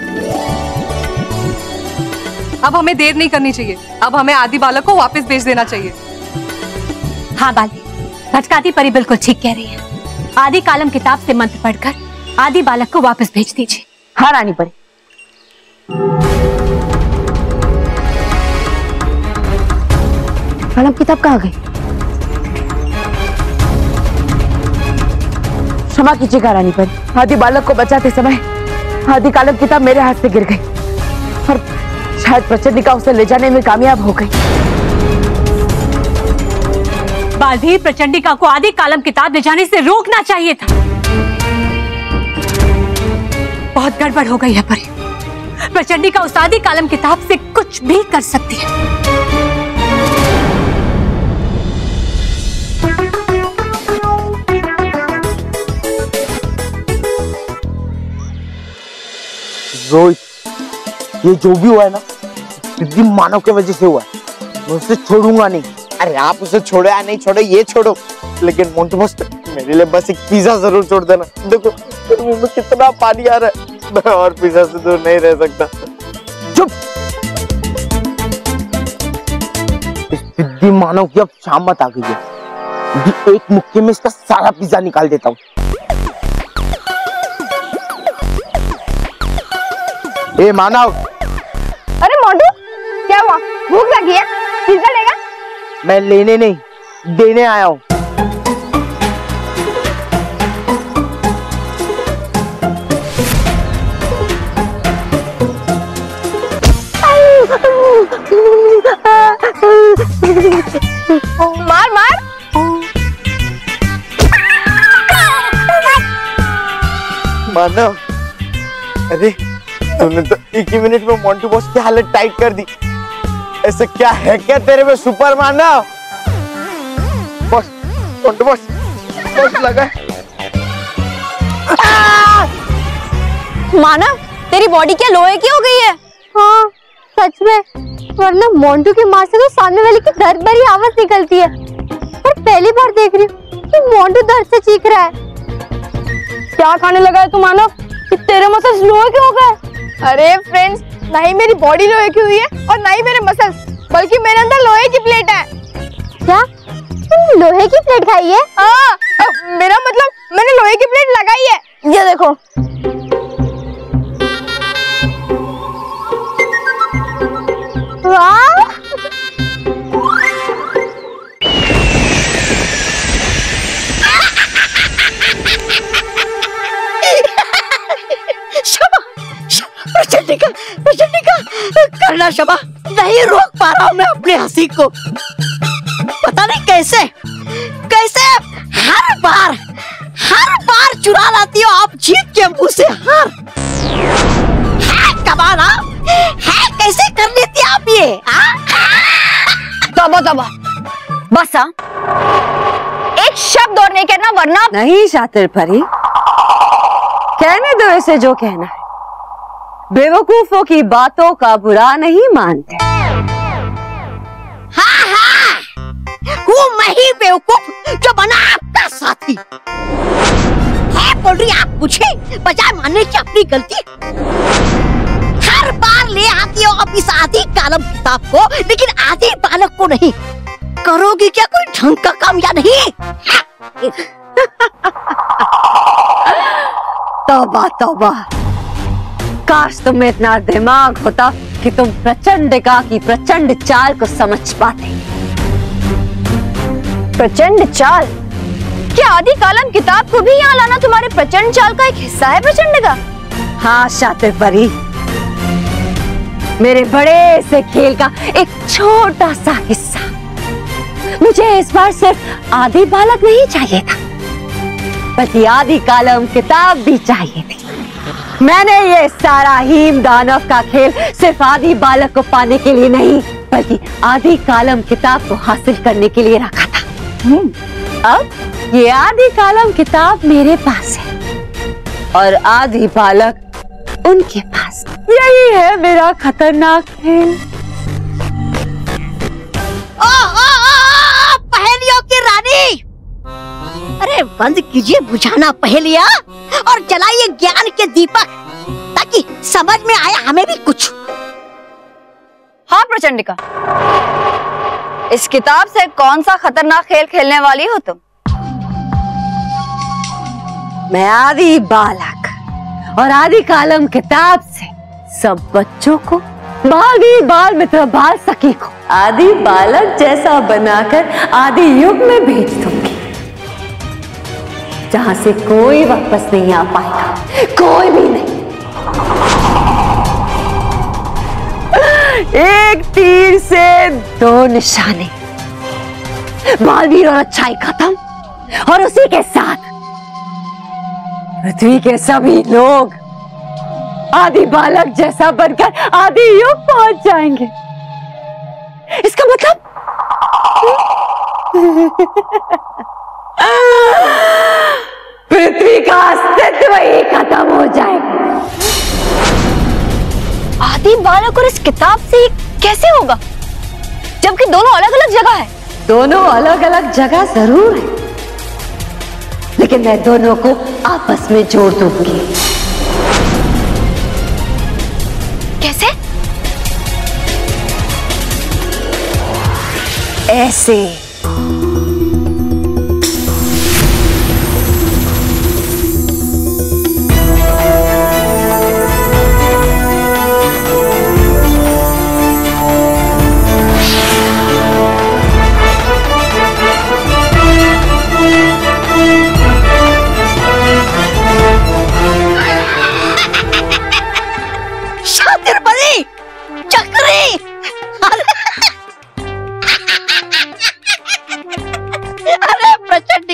अब हमें देर नहीं करनी चाहिए, अब हमें आदि बालक को वापस भेज देना चाहिए। हाँ बालवीर, भटकाती परी बिल्कुल ठीक कह रही है। आदि कालम किताब से मंत्र पढ़कर आदि बालक को वापस भेज दीजिए। हाँ रानी परी। कालम किताब कहाँ गई? क्षमा कीजिएगा रानी परी, आदि बालक को बचाते समय आदि कालम किताब मेरे हाथ से गिर गई और शायद प्रचंडिका उसे ले जाने में कामयाब हो गई। बालवीर, प्रचंडिका को आदि कालम किताब ले जाने से रोकना चाहिए था। बहुत गड़बड़ हो गई है परी। प्रचंडिका उस आदि कालम किताब से कुछ भी कर सकती है। रोहित, ये जो भी हुआ है ना, सिद्धि मानव के वजह से हुआ है। मैं उसे छोड़ूंगा नहीं। अरे आप उसे छोड़ो या नहीं छोड़ो, ये छोड़ो, लेकिन मोंटू बस मेरे लिए बस एक पिज्जा जरूर छोड़ देना। देखो मेरे मुंह में कितना पानी आ रहा है, मैं और पिज्जा से दूर नहीं रह सकता। चुप। इस सिद्धि मानव की अब शामत आ गई है, क्योंकि एक मुक्के में इसका सारा पिज्जा निकाल देता हूँ। ए मानव। अरे मोंटू, क्या हुआ? भूख लगी है? पिज्जा लेगा? मैं लेने नहीं, देने आया हूँ। मार मार। मानव, अरे तूने तो एक ही मिनट में मोंटू बॉस की हालत टाइट कर दी। ऐसा क्या है क्या तेरे में super Manav? Boss, Montu boss, boss लगा। मानव, तेरी बॉडी क्या लोहे की हो गई है? हाँ सच में, वरना मोंटू की माँ से तो सामने वाले की दर्द भरी आवाज निकलती है, पर पहली बार देख रही हूँ कि मोंटू दर्द से चीख रहा है। क्या खाने लगा है तू मानव कि तेरे मसल्स लोहे के हो गए? अरे फ्रेंड्स, ना ही मेरी बॉडी लोहे की हुई है और ना ही मेरे मसल्स, बल्कि मेरे अंदर लोहे की प्लेट है। क्या तुम लोहे की प्लेट खाई है? हाँ, मेरा मतलब मैंने लोहे की प्लेट लगाई है। ये देखो। वाह! प्रचंडिका, प्रचंडिका, करना शबा, नहीं रोक पा रहा हूँ मैं अपनी हंसी को। पता नहीं कैसे कैसे हर बार चुरा लाती हो आप जीत के मुंह से हार। है कमाल है, कैसे कर लेती आप ये? तबा तबा बस एक शब्द और नहीं कहना, वरना नहीं शातिर परी, कहने दो इसे जो कहना है। बेवकूफों की बातों का बुरा नहीं मानते। हाँ, वो मैं ही बेवकूफ जो बना आपका साथी है। बोल रही आप मुझे बजाय मानने की अपनी गलती। हर बार ले आती हो आप इस आधी कालम किताब को, लेकिन आधी बालक को नहीं। करोगी क्या कोई ढंग का काम या नहीं? तौबा तौबा, काश तुम्हें इतना दिमाग होता कि तुम प्रचंडिका की प्रचंड चाल को समझ पाते। प्रचंड चाल? क्या आदि कालम किताब को भी यहाँ लाना तुम्हारे प्रचंड चाल का एक हिस्सा है प्रचंडिका? हाँ शातिर परी, मेरे बड़े से खेल का एक छोटा सा हिस्सा। मुझे इस बार सिर्फ आदि बालक नहीं चाहिए था, बल्कि आदि कालम किताब भी चाहिए थी। मैंने ये सारा हीम दानव का खेल सिर्फ आदि बालक को पाने के लिए नहीं, बल्कि आदि कालम किताब को हासिल करने के लिए रखा था। अब ये आदि कालम किताब मेरे पास है और आदि बालक उनके पास। यही है मेरा खतरनाक खेल। पहेलियों की रानी, अरे बंद कीजिए बुझाना पहेलियां और जलाइए ज्ञान के दीपक, ताकि समझ में आए हमें भी कुछ। हाँ प्रचंडिका, इस किताब से कौन सा खतरनाक खेल खेलने वाली हो तुम? मैं आदि बालक और आदि कालम किताब से सब बच्चों को बाल वीर बाल मित्र बाल सखी को आदि बालक जैसा बनाकर आदि युग में भेज दूंगी, जहां से कोई वापस नहीं आ पाएगा, कोई भी नहीं। एक तीर से दो निशाने, बालवीर और अच्छाई खत्म, और उसी के साथ पृथ्वी के सभी लोग आदि बालक जैसा बनकर आदि युग पहुंच जाएंगे। इसका मतलब पृथ्वी का अस्तित्व ही खत्म हो जाएगा। आदि बालक और इस किताब से कैसे होगा, जबकि दोनों अलग अलग जगह है? दोनों अलग अलग जगह जरूर है, लेकिन मैं दोनों को आपस में जोड़ दूंगी। कैसे? ऐसे।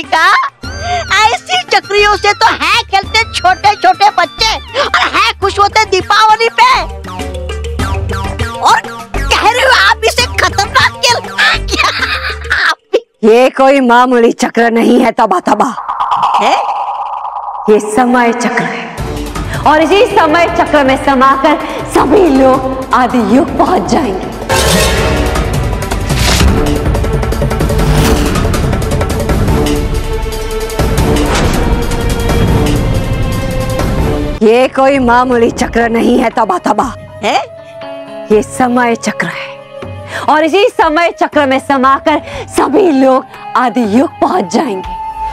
ऐसी चक्रियों से तो है खेलते छोटे छोटे बच्चे, और है खुश वो ये कोई मामूली चक्र नहीं है तबा तबा है, ये समय चक्र है और इसी समय चक्र में समाकर सभी लोग आदि युग पहुंच जाएंगे। ये कोई मामूली चक्र नहीं है तबा तबा है, ये समय चक्र है और इसी समय चक्र में समाकर सभी लोग आदि युग पहुंच जाएंगे।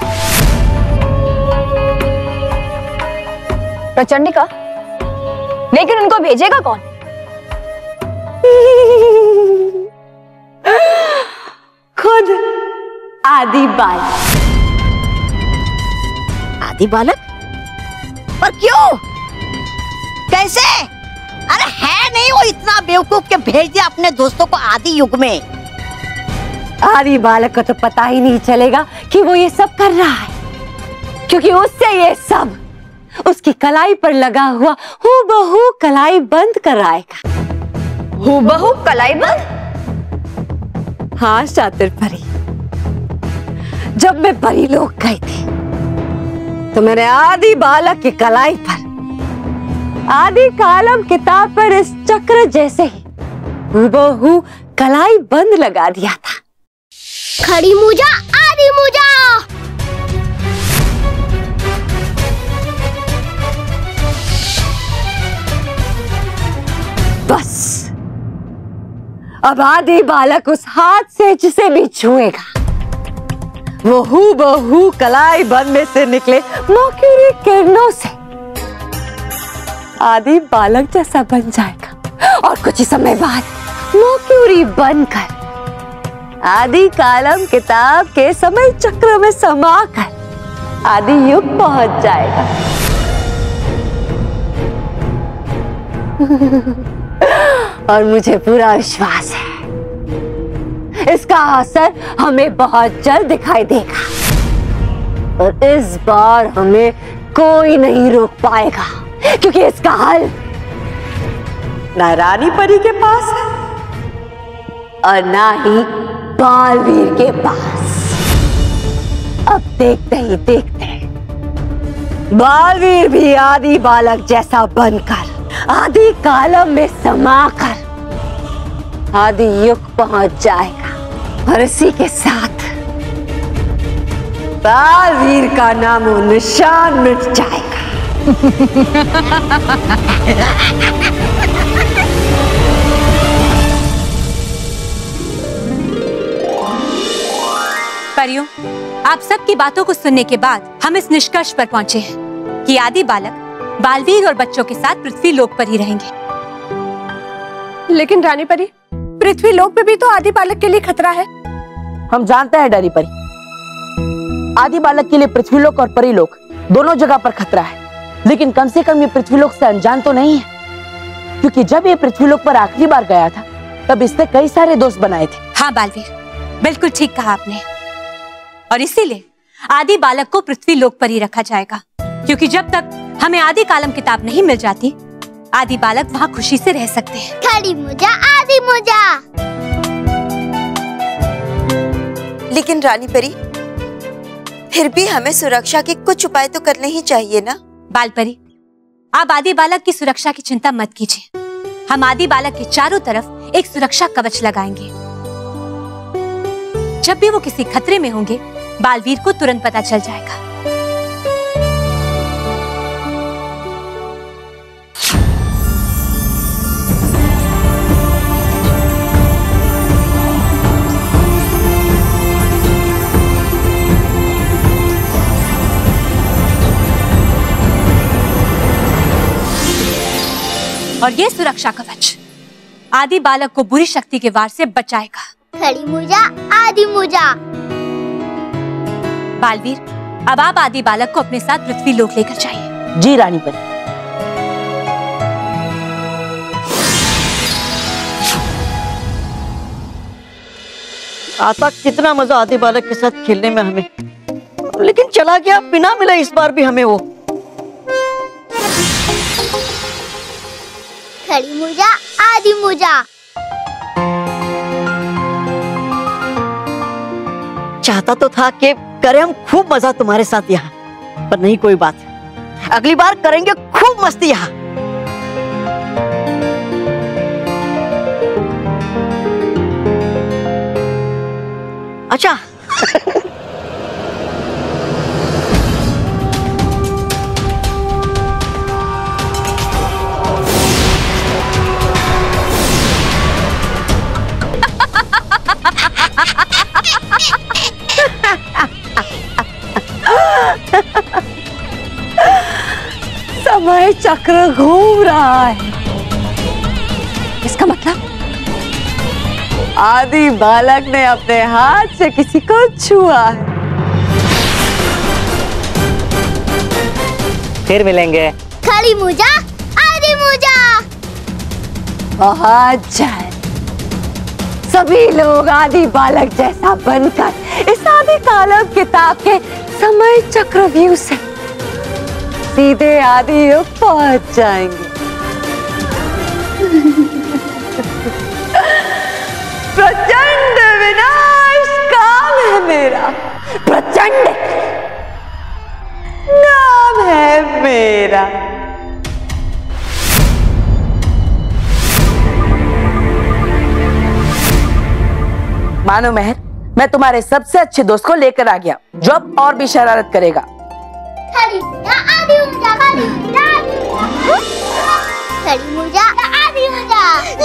प्रचंडिका, लेकिन उनको भेजेगा कौन? खुद आदि बालक। आदि बालक? पर क्यों, कैसे? अरे है नहीं वो इतना बेवकूफ के भेज दिया अपने दोस्तों को आदि युग में। आदि बालक को तो पता ही नहीं चलेगा कि वो ये सब कर रहा है, क्योंकि उससे ये सब उसकी कलाई पर लगा हुआ हूबहू कलाई बंद कराएगा। हूबहू कलाई बंद? हाँ शातिर परी, जब मैं परीलोक गई थी तो मैंने आदि बालक की कलाई पर आदि कालम किताब पर इस चक्र जैसे ही हूबहू कलाई बंद लगा दिया था। खड़ी मुजा आदि मुजा। बस अब आदि बालक उस हाथ से जिसे भी छुएगा वो हूबहू कलाई बंद में से निकले मौकेरी किरणों से आदि बालक जैसा बन जाएगा और कुछ ही समय बाद मौक्यूरी बनकर आदि कालम किताब के समय चक्र में समाकर आदि युग पहुंच जाएगा। और मुझे पूरा विश्वास है इसका असर हमें बहुत जल्द दिखाई देगा और इस बार हमें कोई नहीं रोक पाएगा, क्योंकि इसका हल ना रानी परी के पास है और ना ही बाल वीर के पास। अब देखते ही देखते बाल वीर भी आदि बालक जैसा बनकर आदि कालम में समाकर आदि युग पहुंच जाएगा और इसी के साथ बाल वीर का नामो निशान मिट जाएगा। परियों, आप सबकी बातों को सुनने के बाद हम इस निष्कर्ष पर पहुंचे हैं कि आदि बालक बालवीर और बच्चों के साथ पृथ्वी लोक पर ही रहेंगे। लेकिन रानी परी, पृथ्वी लोक पे भी तो आदि बालक के लिए खतरा है। हम जानते हैं रानी परी, आदि बालक के लिए पृथ्वीलोक और परीलोक दोनों जगह पर खतरा है, लेकिन कम से कम ये पृथ्वीलोक से अनजान तो नहीं है, क्योंकि जब ये पृथ्वीलोक पर आखिरी बार गया था तब इसने कई सारे दोस्त बनाए थे। हाँ बालवीर, बिल्कुल ठीक कहा आपने। और इसीलिए आदि बालक को पृथ्वी लोक पर ही रखा जाएगा, क्योंकि जब तक हमें आदि कालम किताब नहीं मिल जाती आदि बालक वहाँ खुशी से रह सकते हैं। खड़ी मुजा आदि मुजा। लेकिन रानी परी, फिर भी हमें सुरक्षा के कुछ उपाय तो करने ही चाहिए ना। बाल परी, आप आदि बालक की सुरक्षा की चिंता मत कीजिए। हम आदि बालक के चारों तरफ एक सुरक्षा कवच लगाएंगे। जब भी वो किसी खतरे में होंगे बालवीर को तुरंत पता चल जाएगा। और ये सुरक्षा कवच आदि बालक को बुरी शक्ति के वार से बचाएगा। खड़ी मुजा आदि मुजा। बालवीर, अब आप आदि बालक को अपने साथ पृथ्वी लोक लेकर जाइए। जी रानी परी। आता कितना मजा आदि बालक के साथ खेलने में हमें, लेकिन चला गया बिना मिला इस बार भी हमें वो। खड़ी मुजा आदि मुजा। चाहता तो था कि करें हम खूब मजा तुम्हारे साथ यहाँ, पर नहीं कोई बात, अगली बार करेंगे खूब मस्ती यहाँ। अच्छा समय चक्र घूम रहा है, इसका मतलब आदि बालक ने अपने हाथ से किसी को छुआ है। फिर मिलेंगे। खड़ी मुजा आदि मुजा। बहुत जल्द सभी लोग आदि बालक जैसा बनकर इस आदि कालम किताब के समय चक्रव्यूह से सीधे आदि युग पहुंच जाएंगे। प्रचंड विनाश काल है मेरा, प्रचंड नाम है मेरा। मानो मेहर, मैं तुम्हारे सबसे अच्छे दोस्त को लेकर आ गया जो अब और भी शरारत करेगा। खड़ी मुजा आदि मुजा, खड़ी मुजा खड़ी मुजा आदि मुजा।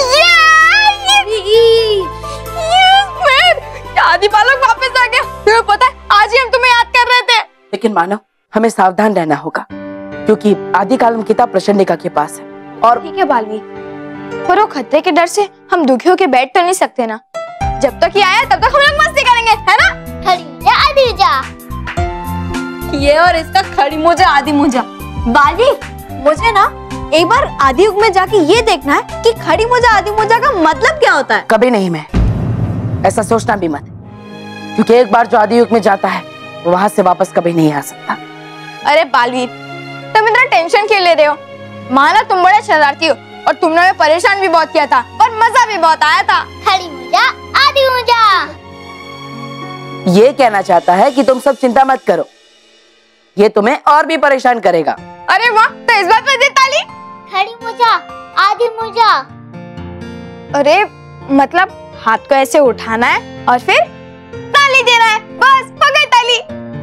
आदि बालक वापस आ गया। तुम्हें पता है आज ही हम तुम्हें याद कर रहे थे। लेकिन मानव, हमें सावधान रहना होगा क्योंकि आदि कालम किताब प्रचंडिका के पास है। और ठीक है बालवीर, पर वो खतरे के डर से हम दुखी होकर बैठ तो नहीं सकते ना। जब तक ये आया तब तक हम लोग मस्ती करेंगे, है ना? खड़ी मुजा आदि मुजा। ये और इसका खड़ी मुजा आदि मुजा। बालवीर, मुझे ना एक बार आदि युग में जाके ये देखना है कि खड़ी मुजा आदि मुजा का मतलब क्या होता है। कभी नहीं, मैं ऐसा सोचना भी मत, क्योंकि एक बार जो आदि युग में जाता है वो वहां से वापस कभी नहीं आ सकता। अरे बालवीर, तुम इतना टेंशन क्यों ले रहे हो? माना तुम बड़े शरारती हो और तुमने हमें परेशान भी बहुत किया था, पर मजा भी बहुत आया था। खड़ी मुजा आदि मुजा। ये कहना चाहता है कि तुम सब चिंता मत करो, ये तुम्हें और भी परेशान करेगा। अरे वाह, तो इस बात पर दे ताली। खड़ी मुजा आदि मुजा। अरे मतलब हाथ को ऐसे उठाना है और फिर ताली देना है, बस हो गई ताली।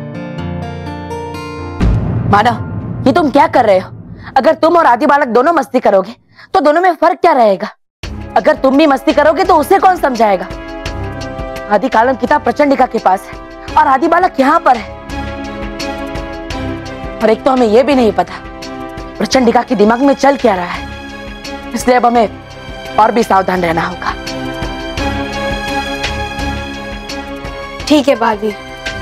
मानव, ये तुम क्या कर रहे हो? अगर तुम और आदि बालक दोनों मस्ती करोगे तो दोनों में फर्क क्या रहेगा? अगर तुम भी मस्ती करोगे तो उसे कौन समझाएगा? आदि कालम किताब प्रचंडिका के पास है और आदि बालक यहाँ पर है। और एक तो हमें यह भी नहीं पता प्रचंडिका के दिमाग में चल क्या रहा है, इसलिए अब हमें और भी सावधान रहना होगा। ठीक है बालवीर।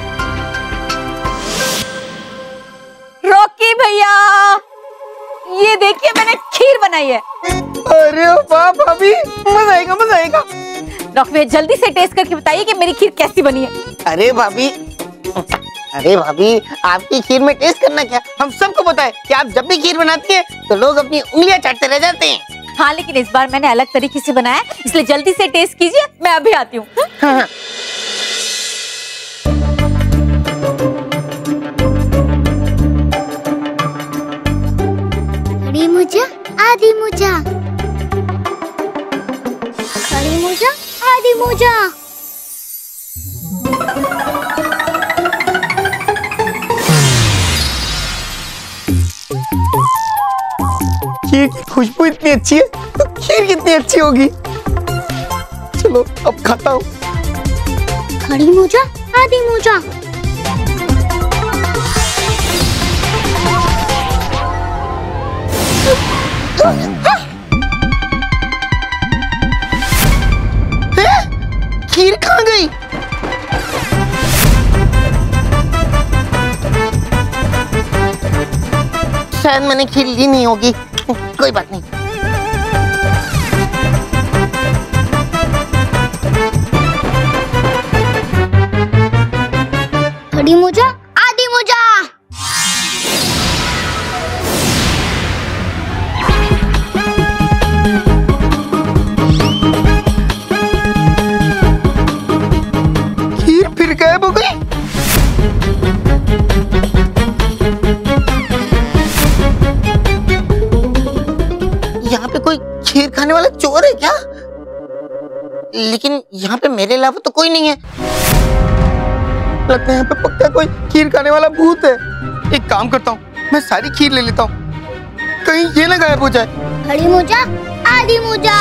रॉकी भैया, ये देखिए मैंने खीर बनाई है। अरे वाह भाभी, मजा आएगा मजा आएगा। रॉकी भैया जल्दी से टेस्ट करके बताइए कि मेरी खीर कैसी बनी है। अरे भाभी, आपकी खीर में टेस्ट करना क्या, हम सबको पता है कि आप जब भी खीर बनाती है तो लोग अपनी उंगलियां चाटते रह जाते हैं। हाँ, लेकिन इस बार मैंने अलग तरीके से बनाया, इसलिए जल्दी से टेस्ट कीजिए, मैं अभी आती हूँ। हाँ। खड़ी मुजा आदि मुजा। खड़ी मुजा आदि मुजा। खीर की खुशबू इतनी अच्छी है तो खीर कितनी अच्छी होगी। चलो अब खाता हूँ। खड़ी मुजा आदि मुजा। खीर कहाँ गई? शायद मैंने खीर ली नहीं होगी, कोई बात नहीं। खड़ी मुजा आदि मुजा। खीर फिर गायब हो गई। खाने वाला चोर है क्या? लेकिन यहाँ पे मेरे अलावा तो कोई नहीं है। लगता है यहाँ पे पक्का कोई खीर खाने वाला भूत है। एक काम करता हूँ, मैं सारी खीर ले लेता हूँ, कहीं ये ना गायब हो जाए। खड़ी मुझा आधी मुझा।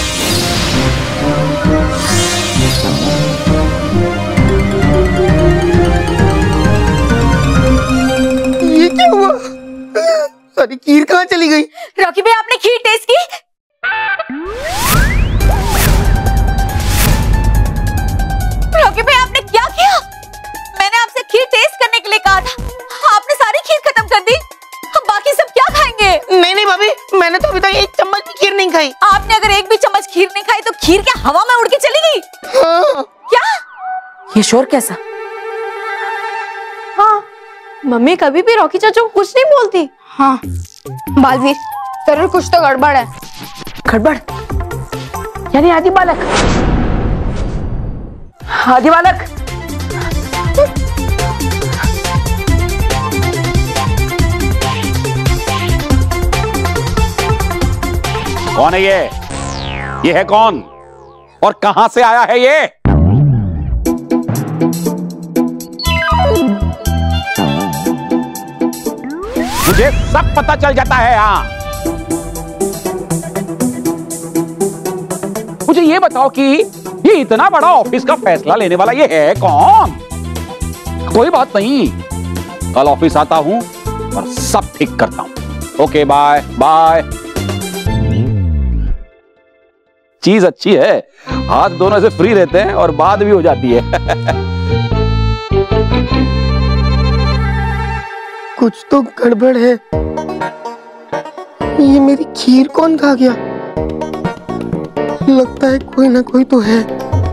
ये क्या हुआ? सारी खीर कहाँ चली गई? रॉकी भाई आपने खीर टेस्ट की? रॉकी भाई आपने क्या किया? मैंने आपसे खीर टेस्ट करने के लिए कहा था, आपने सारी खीर खत्म कर दी। हम बाकी सब क्या खाएंगे? नहीं भाभी, मैंने तो अभी तक एक चम्मच भी खीर नहीं खाई। आपने अगर एक भी चम्मच खीर नहीं खाई तो खीर क्या हवा में उड़ के चली गई? हाँ। क्या ये शोर कैसा? हाँ, मम्मी कभी भी रॉकी चाचा को कुछ नहीं बोलती। हाँ बालवीर, जरूर कुछ तो गड़बड़ है। गड़बड़ यानी आदि बालक? आदि बालक कौन है ये? ये है कौन और कहां से आया है ये? मुझे सब पता चल जाता है। हाँ, मुझे ये बताओ कि ये इतना बड़ा ऑफिस का फैसला लेने वाला ये है कौन? कोई बात नहीं, कल ऑफिस आता हूं और सब ठीक करता हूं। Okay bye bye. चीज अच्छी है, हाथ दोनों से फ्री रहते हैं और बात भी हो जाती है। कुछ तो गड़बड़ है। ये मेरी खीर कौन खा गया? लगता है कोई ना कोई तो है।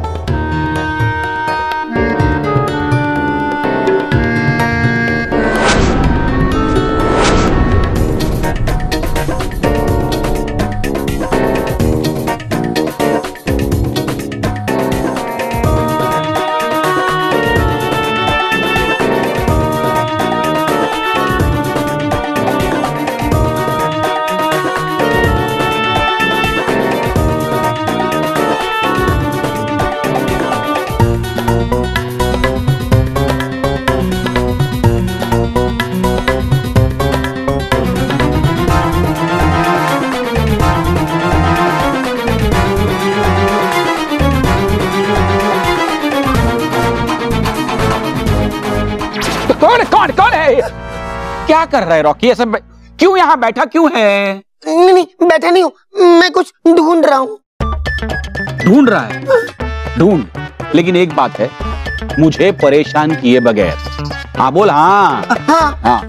क्या कर रहा है रॉकी? ऐसा क्यों यहाँ बैठा क्यों है? नहीं बैठा नहीं हूँ, मैं कुछ ढूंढ रहा हूँ। ढूंढ रहा है? ढूंढ, लेकिन एक बात है, मुझे परेशान किए बगैर। हाँ बोल। हाँ हाँ हाँ।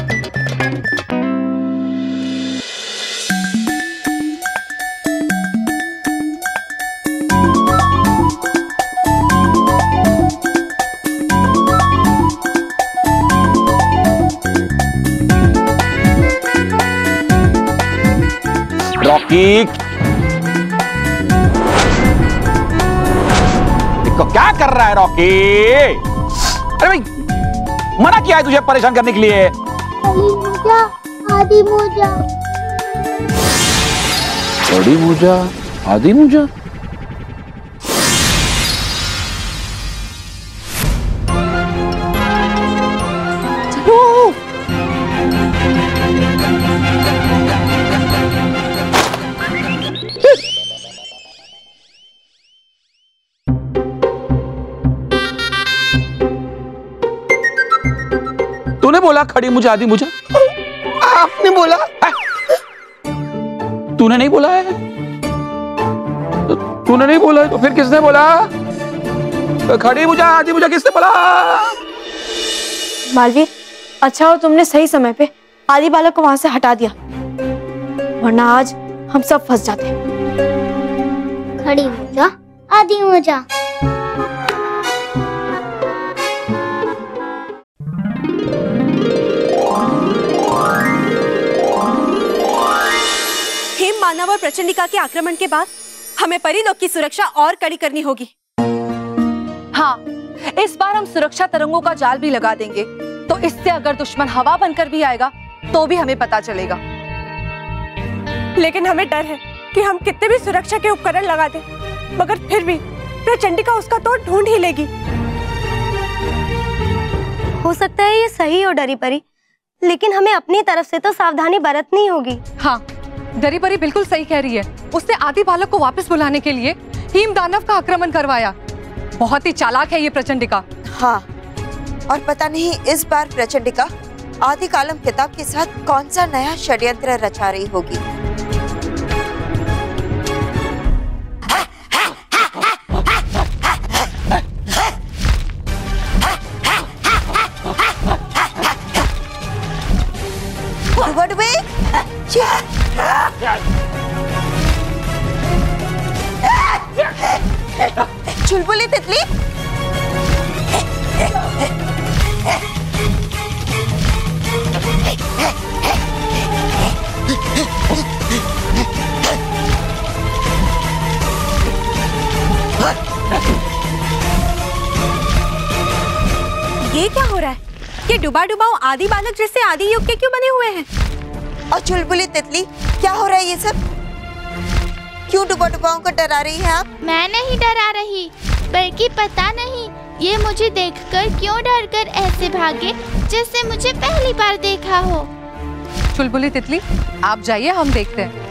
रॉकी इसको क्या कर रहा है रॉकी? अरे भाई, मना किया है तुझे परेशान करने के लिए। आधी मुझा बड़ी मुझा आधी मुझा। तूने बोला खड़ी मुझा आधी मुझा? आपने बोला। तूने नहीं बोला है? तूने नहीं बोला है तो फिर किसने बोला? तो खड़ी मुझा आधी मुझा किसने बोला? बालवीर, अच्छा हो तुमने सही समय पे आदि बालक को वहां से हटा दिया, वरना आज हम सब फंस जाते। खड़ी मुझा आधी मुझा। मानव और प्रचंडिका के आक्रमण के बाद हमें परिलोक की सुरक्षा और कड़ी करनी होगी। हाँ, इस बार हम सुरक्षा तरंगों का जाल भी लगा देंगे, तो इससे अगर दुश्मन हवा बनकर भी आएगा तो भी हमें पता चलेगा। लेकिन हमें डर है कि हम कितने भी सुरक्षा के उपकरण लगा दें, मगर फिर भी प्रचंडिका उसका तोड़ ढूंढ ही लेगी। हो सकता है ये सही हो डरी परी, लेकिन हमें अपनी तरफ से तो सावधानी बरतनी होगी। हाँ, डरी परी बिल्कुल सही कह रही है। उसने आदि बालक को वापस बुलाने के लिए हीम दानव का आक्रमण करवाया। बहुत ही चालाक है ये प्रचंडिका। हाँ, और पता नहीं इस बार प्रचंडिका आदि कालम किताब के साथ कौन सा नया षड्यंत्र रचा रही होगी। चुलबुली तितली, ये क्या हो रहा है? ये डुबा डुबाओ आदि बालक जैसे आदि युग के क्यों बने हुए हैं? और चुलबुली तितली, क्या हो रहा है ये सब? क्यों डुबा डुबाओं को डरा रही है आप? मैं नहीं डरा रही, बल्कि पता नहीं ये मुझे देखकर क्यों डरकर ऐसे भागे जैसे मुझे पहली बार देखा हो। चुलबुली तितली, आप जाइए, हम देखते हैं।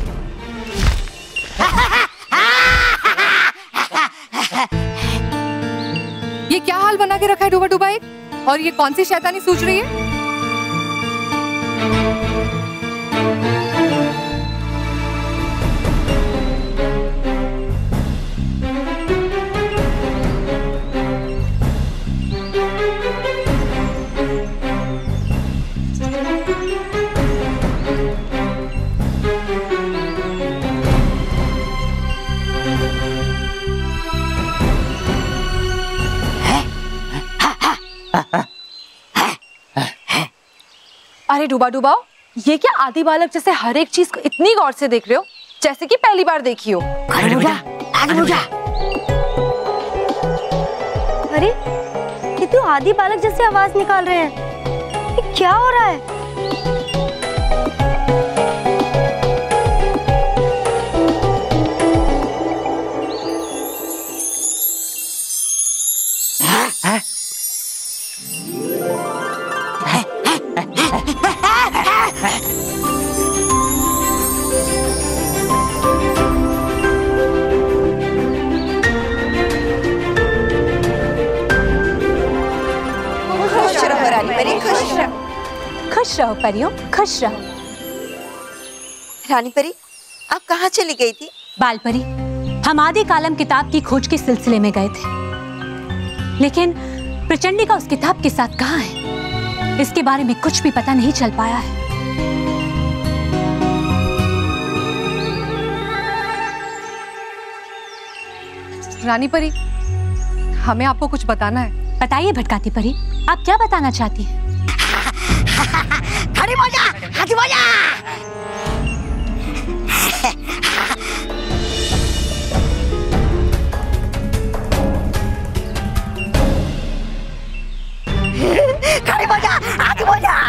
ये क्या हाल बना के रखा है डुबा डुबा एक? और ये कौन सी शैतानी सूझ रही है? अरे डुबा डुबाओ, ये क्या आदि बालक जैसे हर एक चीज को इतनी गौर से देख रहे हो जैसे कि पहली बार देखी हो? अरे ये तो आदि बालक जैसे आवाज निकाल रहे हैं। ये क्या हो रहा है? खुश रहो परियों, खुश रहो। रानी परी, आप कहाँ चली गई थी? बाल परी, हम आदि कालम किताब की खोज के सिलसिले में गए थे, लेकिन प्रचंडिका उस किताब के साथ कहाँ है, इसके बारे में कुछ भी पता नहीं चल पाया है। रानी परी, हमें आपको कुछ बताना है। बताइए भटकाती परी, आप क्या बताना चाहती हैं? खड़ी हो जा, हाथी हो जा। खड़ी हो जा, हाथी हो जा।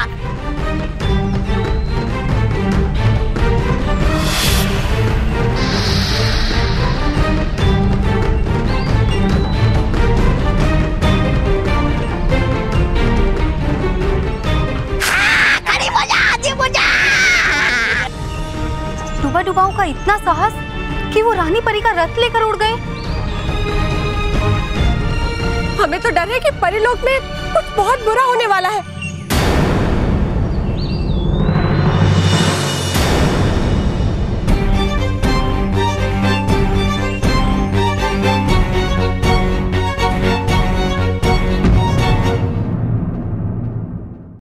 डुबा डुबाओं का इतना साहस कि वो रानी परी का रथ लेकर उड़ गए। हमें तो डर है कि परिलोक में कुछ बहुत बुरा होने वाला है।